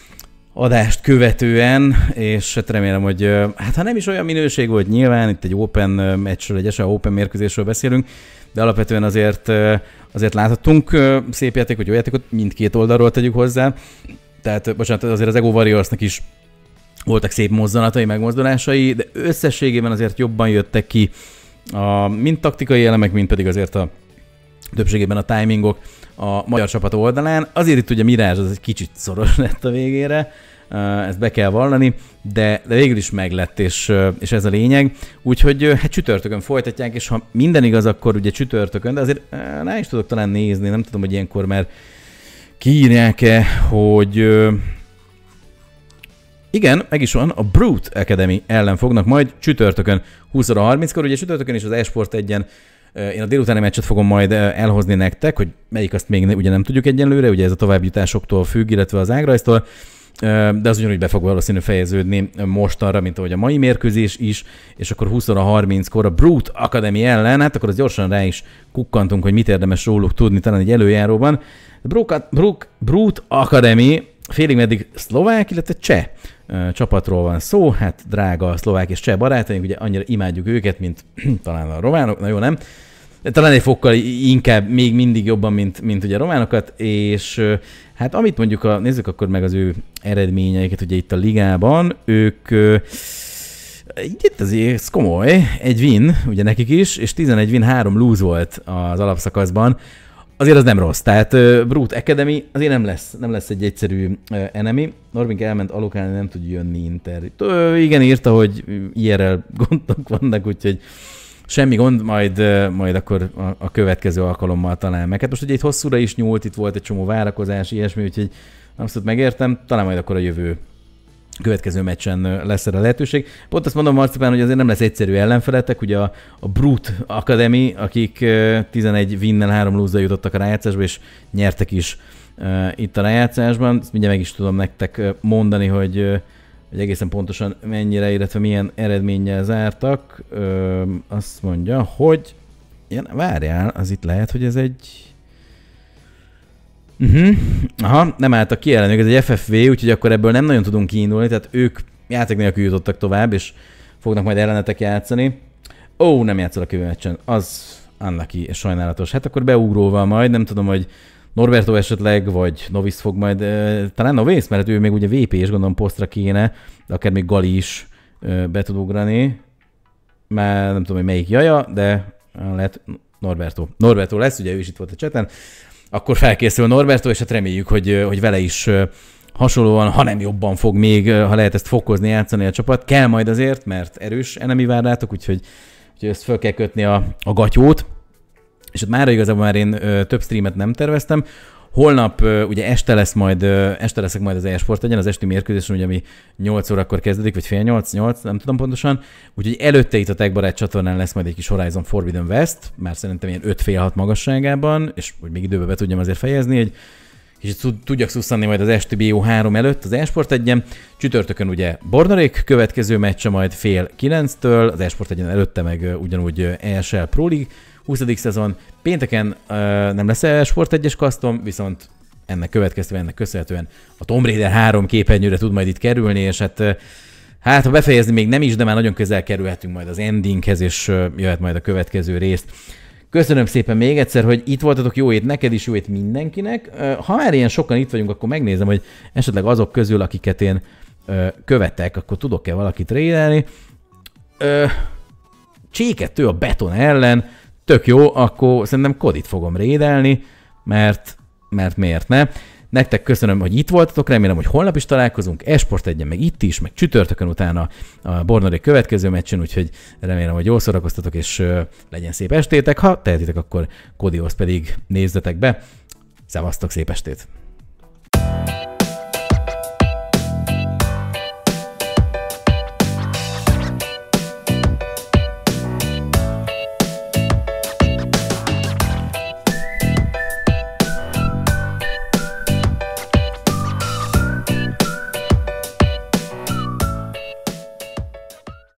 adást követően, és hát remélem, hogy hát ha nem is olyan minőség volt nyilván, itt egy Open meccsről, egy es á Open mérkőzésről beszélünk, de alapvetően azért, azért láthattunk szép játékot, jó játékot, mindkét oldalról tegyük hozzá. Tehát, bocsánat, azért az Ego Warriorsnak is voltak szép mozzanatai, megmozdulásai, de összességében azért jobban jöttek ki a, mind taktikai elemek, mind pedig azért a többségében a timingok a magyar csapat oldalán. Azért itt ugye Mirage az egy kicsit szoros lett a végére, ezt be kell vallani, de, de végül is meglett, és, és ez a lényeg. Úgyhogy hát csütörtökön folytatják, és ha minden igaz, akkor ugye csütörtökön, de azért rá is tudok talán nézni, nem tudom, hogy ilyenkor már kiírják-e, hogy igen, meg is van, a Brute Academy ellen fognak majd csütörtökön húsz óra harminckor, ugye csütörtökön is az eSport egyen én a délutáni meccset fogom majd elhozni nektek, hogy melyik azt még ugye nem tudjuk egyenlőre, ugye ez a továbbjutásoktól függ, illetve az ágrajztól, de az ugyanúgy be fog valószínű fejeződni mostanra, mint ahogy a mai mérkőzés is, és akkor húsz óra harminckor a Brute Academy ellen, hát akkor az gyorsan rá is kukkantunk, hogy mit érdemes róluk tudni, talán egy előjáróban. Brute, Brute, Brute Academy félig meddig szlovák, illetve cseh csapatról van szó, hát drága a szlovák és cseh barátaink, ugye annyira imádjuk őket, mint talán a románok, na jó nem, de talán egy fokkal inkább még mindig jobban, mint, mint ugye a románokat, és hát amit mondjuk, a, nézzük akkor meg az ő eredményeiket ugye itt a ligában, ők itt azért ez komoly, egy win, ugye nekik is, és tizenegy win, három lose volt az alapszakaszban. Azért az nem rossz, tehát uh, Brute Academy azért nem lesz, nem lesz egy egyszerű uh, enemy. Norvink elment alokálni, nem tud jönni Inter. Uh, igen, írta, hogy i er el gondok vannak, úgyhogy semmi gond, majd, uh, majd akkor a, a következő alkalommal talán meg. Hát most ugye itt hosszúra is nyúlt, itt volt egy csomó várakozás, ilyesmi, úgyhogy abszolút megértem, talán majd akkor a jövő következő meccsen lesz erre lehetőség. Pont azt mondom, Marcipán, hogy azért nem lesz egyszerű ellenfeletek, ugye a, a Brute Academy, akik tizenegy winnel, három lose jutottak a rájátszásba, és nyertek is uh, itt a rájátszásban. Ezt mindjárt meg is tudom nektek mondani, hogy, uh, hogy egészen pontosan mennyire, illetve milyen eredménnyel zártak. Uh, azt mondja, hogy ilyen, várjál, az itt lehet, hogy ez egy... Uh-huh. Aha, nem álltak ki ellenük, ez egy ef ef vé, úgyhogy akkor ebből nem nagyon tudunk kiindulni, tehát ők játék nélkül jutottak tovább, és fognak majd ellenetek játszani. Ó, oh, nem játszol a kövő meccsen, az unlucky és sajnálatos. Hát akkor beugróval majd, nem tudom, hogy Norberto esetleg, vagy Novice fog majd, uh, talán Novice, mert ő még ugye vé pé és gondolom posztra kéne, de akár még Gali is uh, be tud ugrani. Már nem tudom, hogy melyik jaja, de uh, lehet Norberto. Norberto lesz, ugye ő is itt volt a chaten. Akkor felkészül Norberto, és hát reméljük, hogy, hogy vele is hasonlóan, ha nem jobban fog még, ha lehet ezt fokozni, játszani a csapat. Kell majd azért, mert erős enemi vár rátok, úgyhogy, úgyhogy ezt fel kell kötni a, a gatyót. És hát mára igazából már én ö, több streamet nem terveztem. Holnap ö, ugye este lesz majd, ö, este leszek majd az e-sport egyen, az esti mérkőzésen, ugye ami nyolc órakor kezdődik, vagy fél nyolc, nyolc, nem tudom pontosan. Úgyhogy előtte itt a TechBarát csatornán lesz majd egy kis Horizon Forbidden West, már szerintem ilyen öt fél hat magasságában, és hogy még időbe be tudjam azért fejezni, hogy kicsit tudjak szusszanni majd az esti bé o három előtt az e-sport egyen. Csütörtökön ugye Bornarék következő meccse majd fél kilenctől, az e-sport egyen előtte meg ugyanúgy e es el Pro League huszadik szezon. Pénteken uh, nem lesz e-sport egyes custom, viszont ennek következtében, ennek köszönhetően a Tomb Raider három képernyőre tud majd itt kerülni, és hát, uh, hát ha befejezni még nem is, de már nagyon közel kerülhetünk majd az endinghez, és uh, jöhet majd a következő részt. Köszönöm szépen még egyszer, hogy itt voltatok, jó ét neked is, jó ét mindenkinek. Uh, ha már ilyen sokan itt vagyunk, akkor megnézem, hogy esetleg azok közül, akiket én uh, követek, akkor tudok-e valakit rédelni. Uh, Csékettő a Beton ellen, tök jó, akkor szerintem Kodit fogom rédelni, mert, mert miért ne. Nektek köszönöm, hogy itt voltatok, remélem, hogy holnap is találkozunk, e-sport egyen, meg itt is, meg csütörtökön utána a Bornarék következő meccsen, úgyhogy remélem, hogy jól szórakoztatok, és uh, legyen szép estétek. Ha tehetitek, akkor Kodihoz pedig nézzetek be. Szevasztok, szép estét!